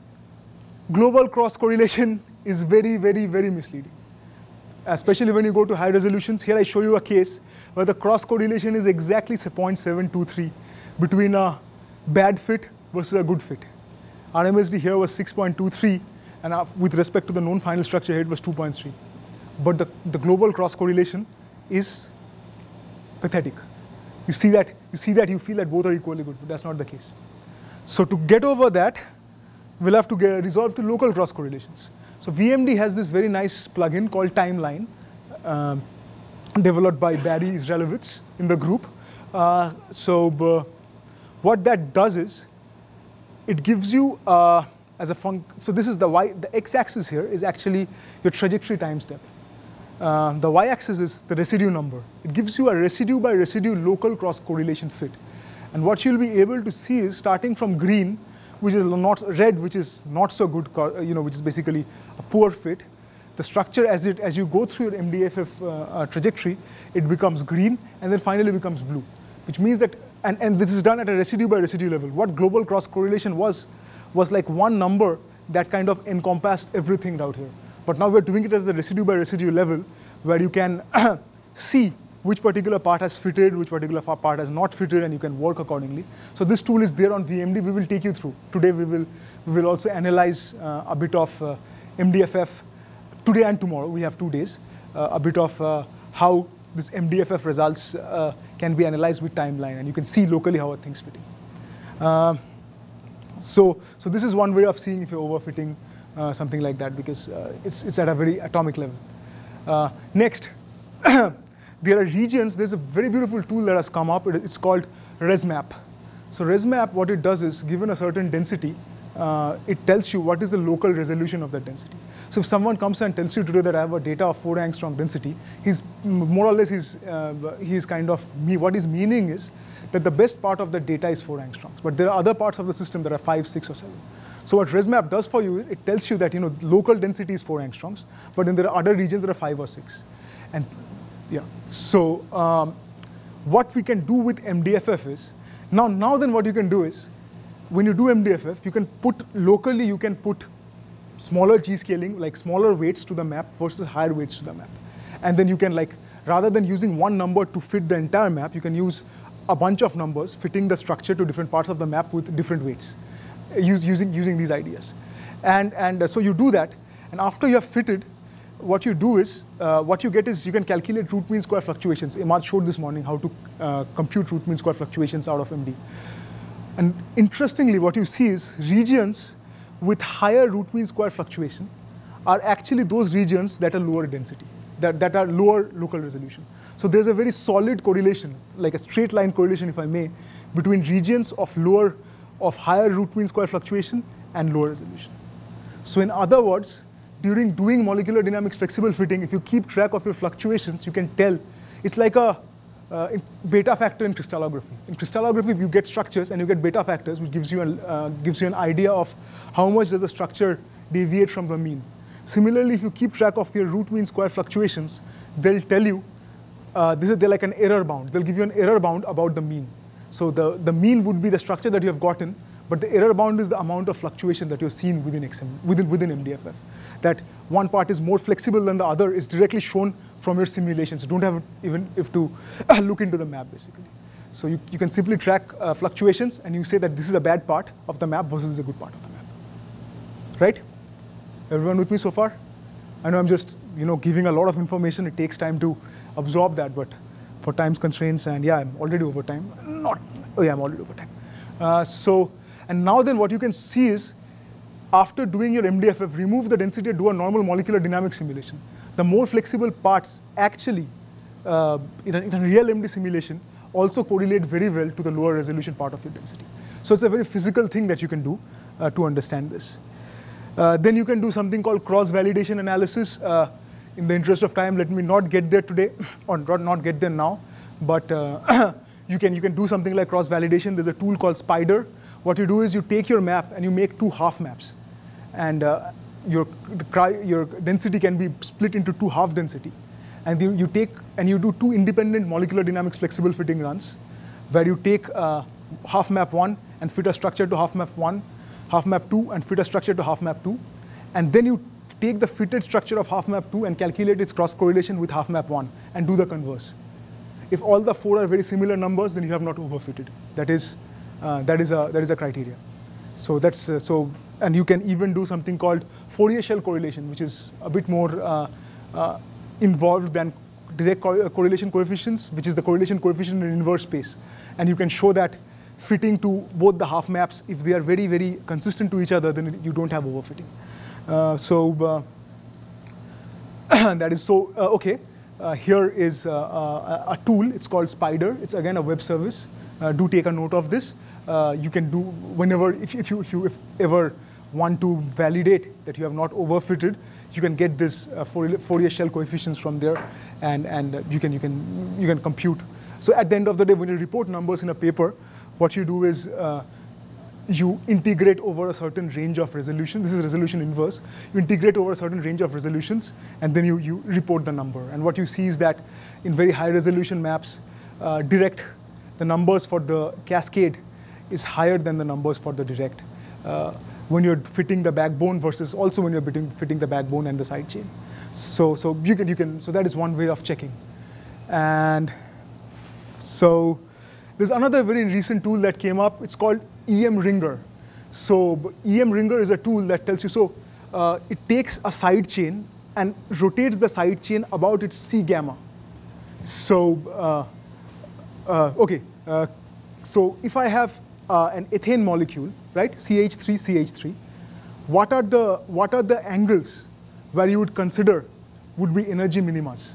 Global cross correlation is very, very, very misleading, especially when you go to high resolutions. Here I show you a case where the cross correlation is exactly zero point seven two three between a bad fit versus a good fit. R M S D here was six point two three, and with respect to the known final structure here, it was two point three. But the, the global cross correlation is pathetic. You see that, you see that, you feel that both are equally good, but that's not the case. So to get over that, we'll have to get resolve to local cross correlations. So V M D has this very nice plugin called Timeline, um, developed by Barry Israelowitz in the group. Uh, so uh, what that does is, it gives you uh, as a func. So this is the y. The x-axis here is actually your trajectory time step. Uh, the y-axis is the residue number. It gives you a residue by residue local cross correlation fit. And what you'll be able to see is starting from green, which is not red, which is not so good, you know, which is basically a poor fit. The structure, as it as you go through your M D F F uh, uh, trajectory, it becomes green and then finally becomes blue, which means that, and, and this is done at a residue by residue level. What global cross correlation was, was like one number that kind of encompassed everything out here. But now we're doing it as the residue by residue level, where you can see which particular part has fitted, which particular part has not fitted, and you can work accordingly. So this tool is there on V M D. We will take you through. Today we will, we will also analyze uh, a bit of uh, M D F F. Today and tomorrow, we have two days, uh, a bit of uh, how this M D F F results uh, can be analyzed with Timeline, and you can see locally how a thing's fitting. Uh, so, so this is one way of seeing if you're overfitting uh, something like that, because uh, it's, it's at a very atomic level. Uh, next. There are regions. There's a very beautiful tool that has come up. It's called ResMap. So ResMap, what it does is, given a certain density, uh, it tells you what is the local resolution of that density. So if someone comes and tells you today that I have a data of four angstrom density, he's more or less he's, uh, he's kind of, me, what he's meaning is that the best part of the data is four angstroms. But there are other parts of the system that are five, six, or seven. So what ResMap does for you, it tells you that you know local density is four angstroms, but then there are other regions that are five or six. And yeah, so um, what we can do with M D F F is, now, now then what you can do is, when you do M D F F, you can put, locally you can put smaller G-scaling, like smaller weights to the map versus higher weights to the map. And then you can like, rather than using one number to fit the entire map, you can use a bunch of numbers fitting the structure to different parts of the map with different weights, use, using, using these ideas. And, and uh, so you do that, and after you have fitted, what you do is, uh, what you get is you can calculate root mean square fluctuations. Imad showed this morning how to uh, compute root mean square fluctuations out of M D. And interestingly, what you see is regions with higher root mean square fluctuation are actually those regions that are lower density, that, that are lower local resolution. So there's a very solid correlation, like a straight line correlation, if I may, between regions of lower, of higher root mean square fluctuation and lower resolution. So in other words, during doing molecular dynamics flexible fitting, if you keep track of your fluctuations, you can tell. It's like a uh, beta factor in crystallography. In crystallography, you get structures and you get beta factors, which gives you, an, uh, gives you an idea of how much does the structure deviate from the mean. Similarly, if you keep track of your root mean square fluctuations, they'll tell you, uh, this is, they're like an error bound. They'll give you an error bound about the mean. So the, the mean would be the structure that you have gotten, but the error bound is the amount of fluctuation that you're seeing within, X M, within, within M D F F. That one part is more flexible than the other is directly shown from your simulations. You don't have even if to look into the map, basically. So you, you can simply track uh, fluctuations, and you say that this is a bad part of the map versus a good part of the map. Right? Everyone with me so far? I know I'm just you know, giving a lot of information. It takes time to absorb that, but for time's constraints, and yeah, I'm already over time. Not, oh yeah, I'm already over time. Uh, so, and now then what you can see is, after doing your M D F F, remove the density and do a normal molecular dynamics simulation. The more flexible parts actually, uh, in, a, in a real M D simulation, also correlate very well to the lower resolution part of your density. So it's a very physical thing that you can do uh, to understand this. Uh, then you can do something called cross-validation analysis. Uh, in the interest of time, let me not get there today, or not, not get there now, but uh, you, can, you can do something like cross-validation. There's a tool called Spider. What you do is you take your map and you make two half maps. And uh, your, your density can be split into two half density. And you, you take, and you do two independent molecular dynamics flexible fitting runs, where you take uh, half map one and fit a structure to half map one, half map two and fit a structure to half map two. And then you take the fitted structure of half map two and calculate its cross correlation with half map one and do the converse. If all the four are very similar numbers, then you have not overfitted. That is, uh, that is, a, that is a criteria. So that's, uh, so, and you can even do something called Fourier shell correlation, which is a bit more uh, uh, involved than direct co correlation coefficients, which is the correlation coefficient in inverse space. And you can show that fitting to both the half maps, if they are very, very consistent to each other, then you don't have overfitting. Uh, so uh, that is so, uh, okay. Uh, here is uh, a, a tool, it's called Spider. It's again a web service. Uh, do take a note of this. Uh, you can do whenever, if, if you if you if ever want to validate that you have not overfitted, you can get this uh, Fourier, Fourier shell coefficients from there, and and you can you can you can compute. So at the end of the day, when you report numbers in a paper, what you do is uh, you integrate over a certain range of resolution. This is resolution inverse. You integrate over a certain range of resolutions, and then you you report the number. And what you see is that in very high resolution maps, uh, direct the numbers for the cascade is higher than the numbers for the direct uh, when you're fitting the backbone versus also when you're fitting, fitting the backbone and the side chain. So, so you can, you can, so that is one way of checking. And so there's another very recent tool that came up. It's called E M Ringer. So E M Ringer is a tool that tells you, so uh, it takes a side chain and rotates the side chain about its C gamma. So, uh, uh, okay, uh, so if I have uh, an ethane molecule, right, C H three C H three, what are the what are the angles where you would consider would be energy minimas?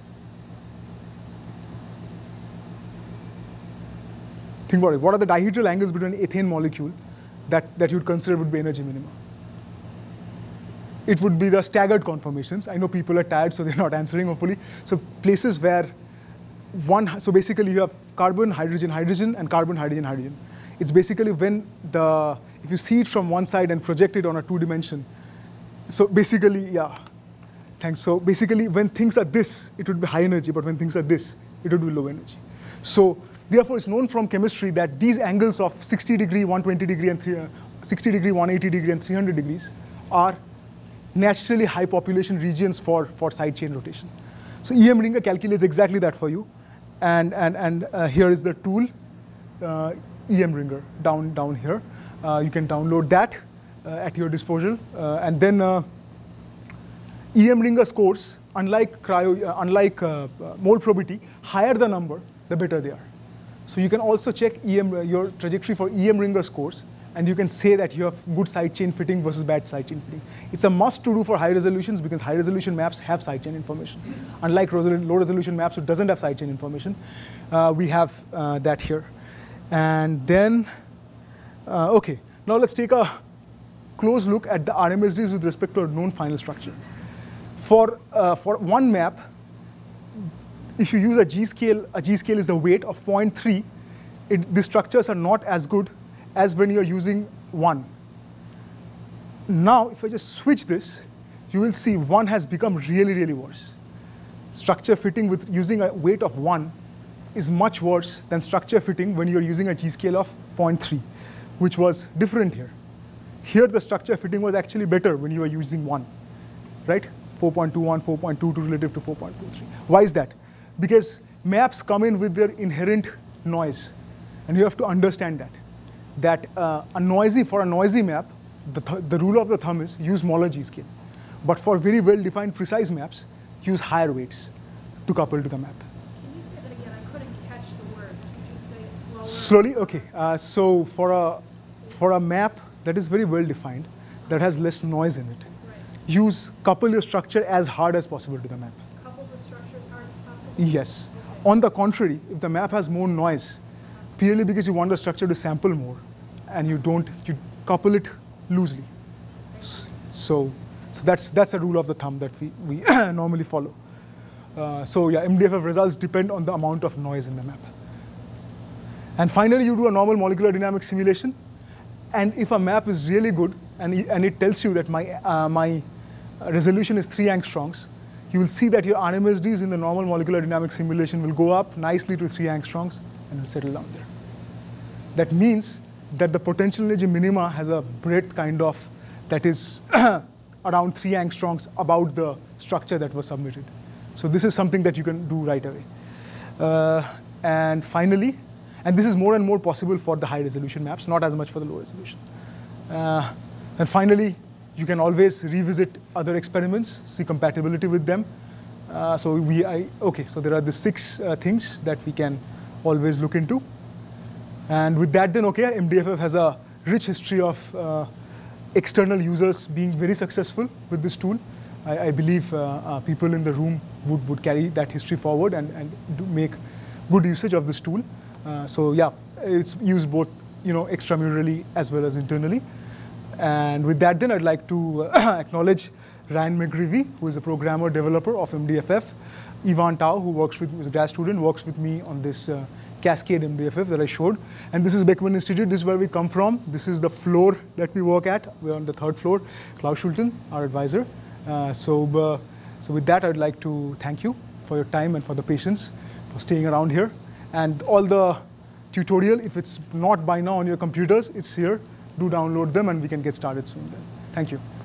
Think about it. What are the dihedral angles between an ethane molecule that, that you'd consider would be energy minima? It would be the staggered conformations. I know people are tired, so they're not answering, hopefully. So places where one, so basically you have carbon, hydrogen, hydrogen, and carbon, hydrogen, hydrogen. It's basically when the if you see it from one side and project it on a two dimension, so basically, yeah, thanks. So basically, when things are this, it would be high energy, but when things are this, it would be low energy. So therefore, it's known from chemistry that these angles of sixty degree, one hundred twenty degree, and three, uh, sixty degree, one hundred eighty degree, and three hundred degrees are naturally high population regions for, for side chain rotation. So E M Ringer calculates exactly that for you. And, and, and uh, here is the tool, uh, E M Ringer, down, down here. Uh, you can download that uh, at your disposal. Uh, and then uh, E M Ringer scores, unlike, cryo, uh, unlike uh, mole probability, higher the number, the better they are. So you can also check E M, uh, your trajectory for E M Ringer scores, and you can say that you have good side chain fitting versus bad side chain fitting. It's a must to do for high resolutions because high resolution maps have side chain information. Unlike low resolution maps which doesn't have side chain information, uh, we have uh, that here. And then, uh, okay, now let's take a close look at the R M S Ds with respect to a known final structure. For, uh, for one map, if you use a G-scale, a G-scale is the weight of zero point three, it, the structures are not as good as when you're using one. Now, if I just switch this, you will see one has become really, really worse. Structure fitting with using a weight of one is much worse than structure fitting when you're using a G-scale of zero point three, which was different here. Here, the structure fitting was actually better when you were using one, right? four point two one, four point two two relative to four point two three. Why is that? Because maps come in with their inherent noise, and you have to understand that. That uh, a noisy, for a noisy map, the, th the rule of the thumb is use smaller G-scale. But for very well-defined precise maps, use higher weights to couple to the map. Can you say that again? I couldn't catch the words. Could you say it slower? Slowly, okay. Uh, so for a, for a map that is very well-defined, that has less noise in it, Right. use couple your structure as hard as possible to the map. Couple the structure as hard as possible? Yes. Okay. On the contrary, if the map has more noise, purely because you want the structure to sample more, and you don't, you couple it loosely. So, so that's that's a rule of the thumb that we, we normally follow. Uh, so yeah, M D F F results depend on the amount of noise in the map. And finally, you do a normal molecular dynamics simulation. And if a map is really good, and, and it tells you that my, uh, my resolution is three angstroms, you will see that your R M S Ds in the normal molecular dynamics simulation will go up nicely to three angstroms and will settle down there. That means that the potential energy minima has a breadth kind of that is around three angstroms about the structure that was submitted. So this is something that you can do right away. Uh, and finally, and this is more and more possible for the high resolution maps, not as much for the low resolution. Uh, and finally, you can always revisit other experiments, see compatibility with them. Uh, so we, I, okay, so there are the six uh, things that we can always look into. And with that then, okay, M D F F has a rich history of uh, external users being very successful with this tool. I, I believe uh, uh, people in the room would, would carry that history forward and, and do make good usage of this tool. Uh, so yeah, it's used both you know, extramurally as well as internally. And with that then, I'd like to uh, acknowledge Ryan McGreevy, who is a programmer developer of M D F F. Ivan Tao, who works with, who is a grad student, works with me on this uh, Cascade M D F F that I showed. And this is Beckman Institute. This is where we come from. This is the floor that we work at. We're on the third floor. Klaus Schulten, our advisor. Uh, so, uh, so with that, I'd like to thank you for your time and for the patience, for staying around here. And all the tutorial, if it's not by now on your computers, it's here. Do download them, and we can get started soon then. Thank you.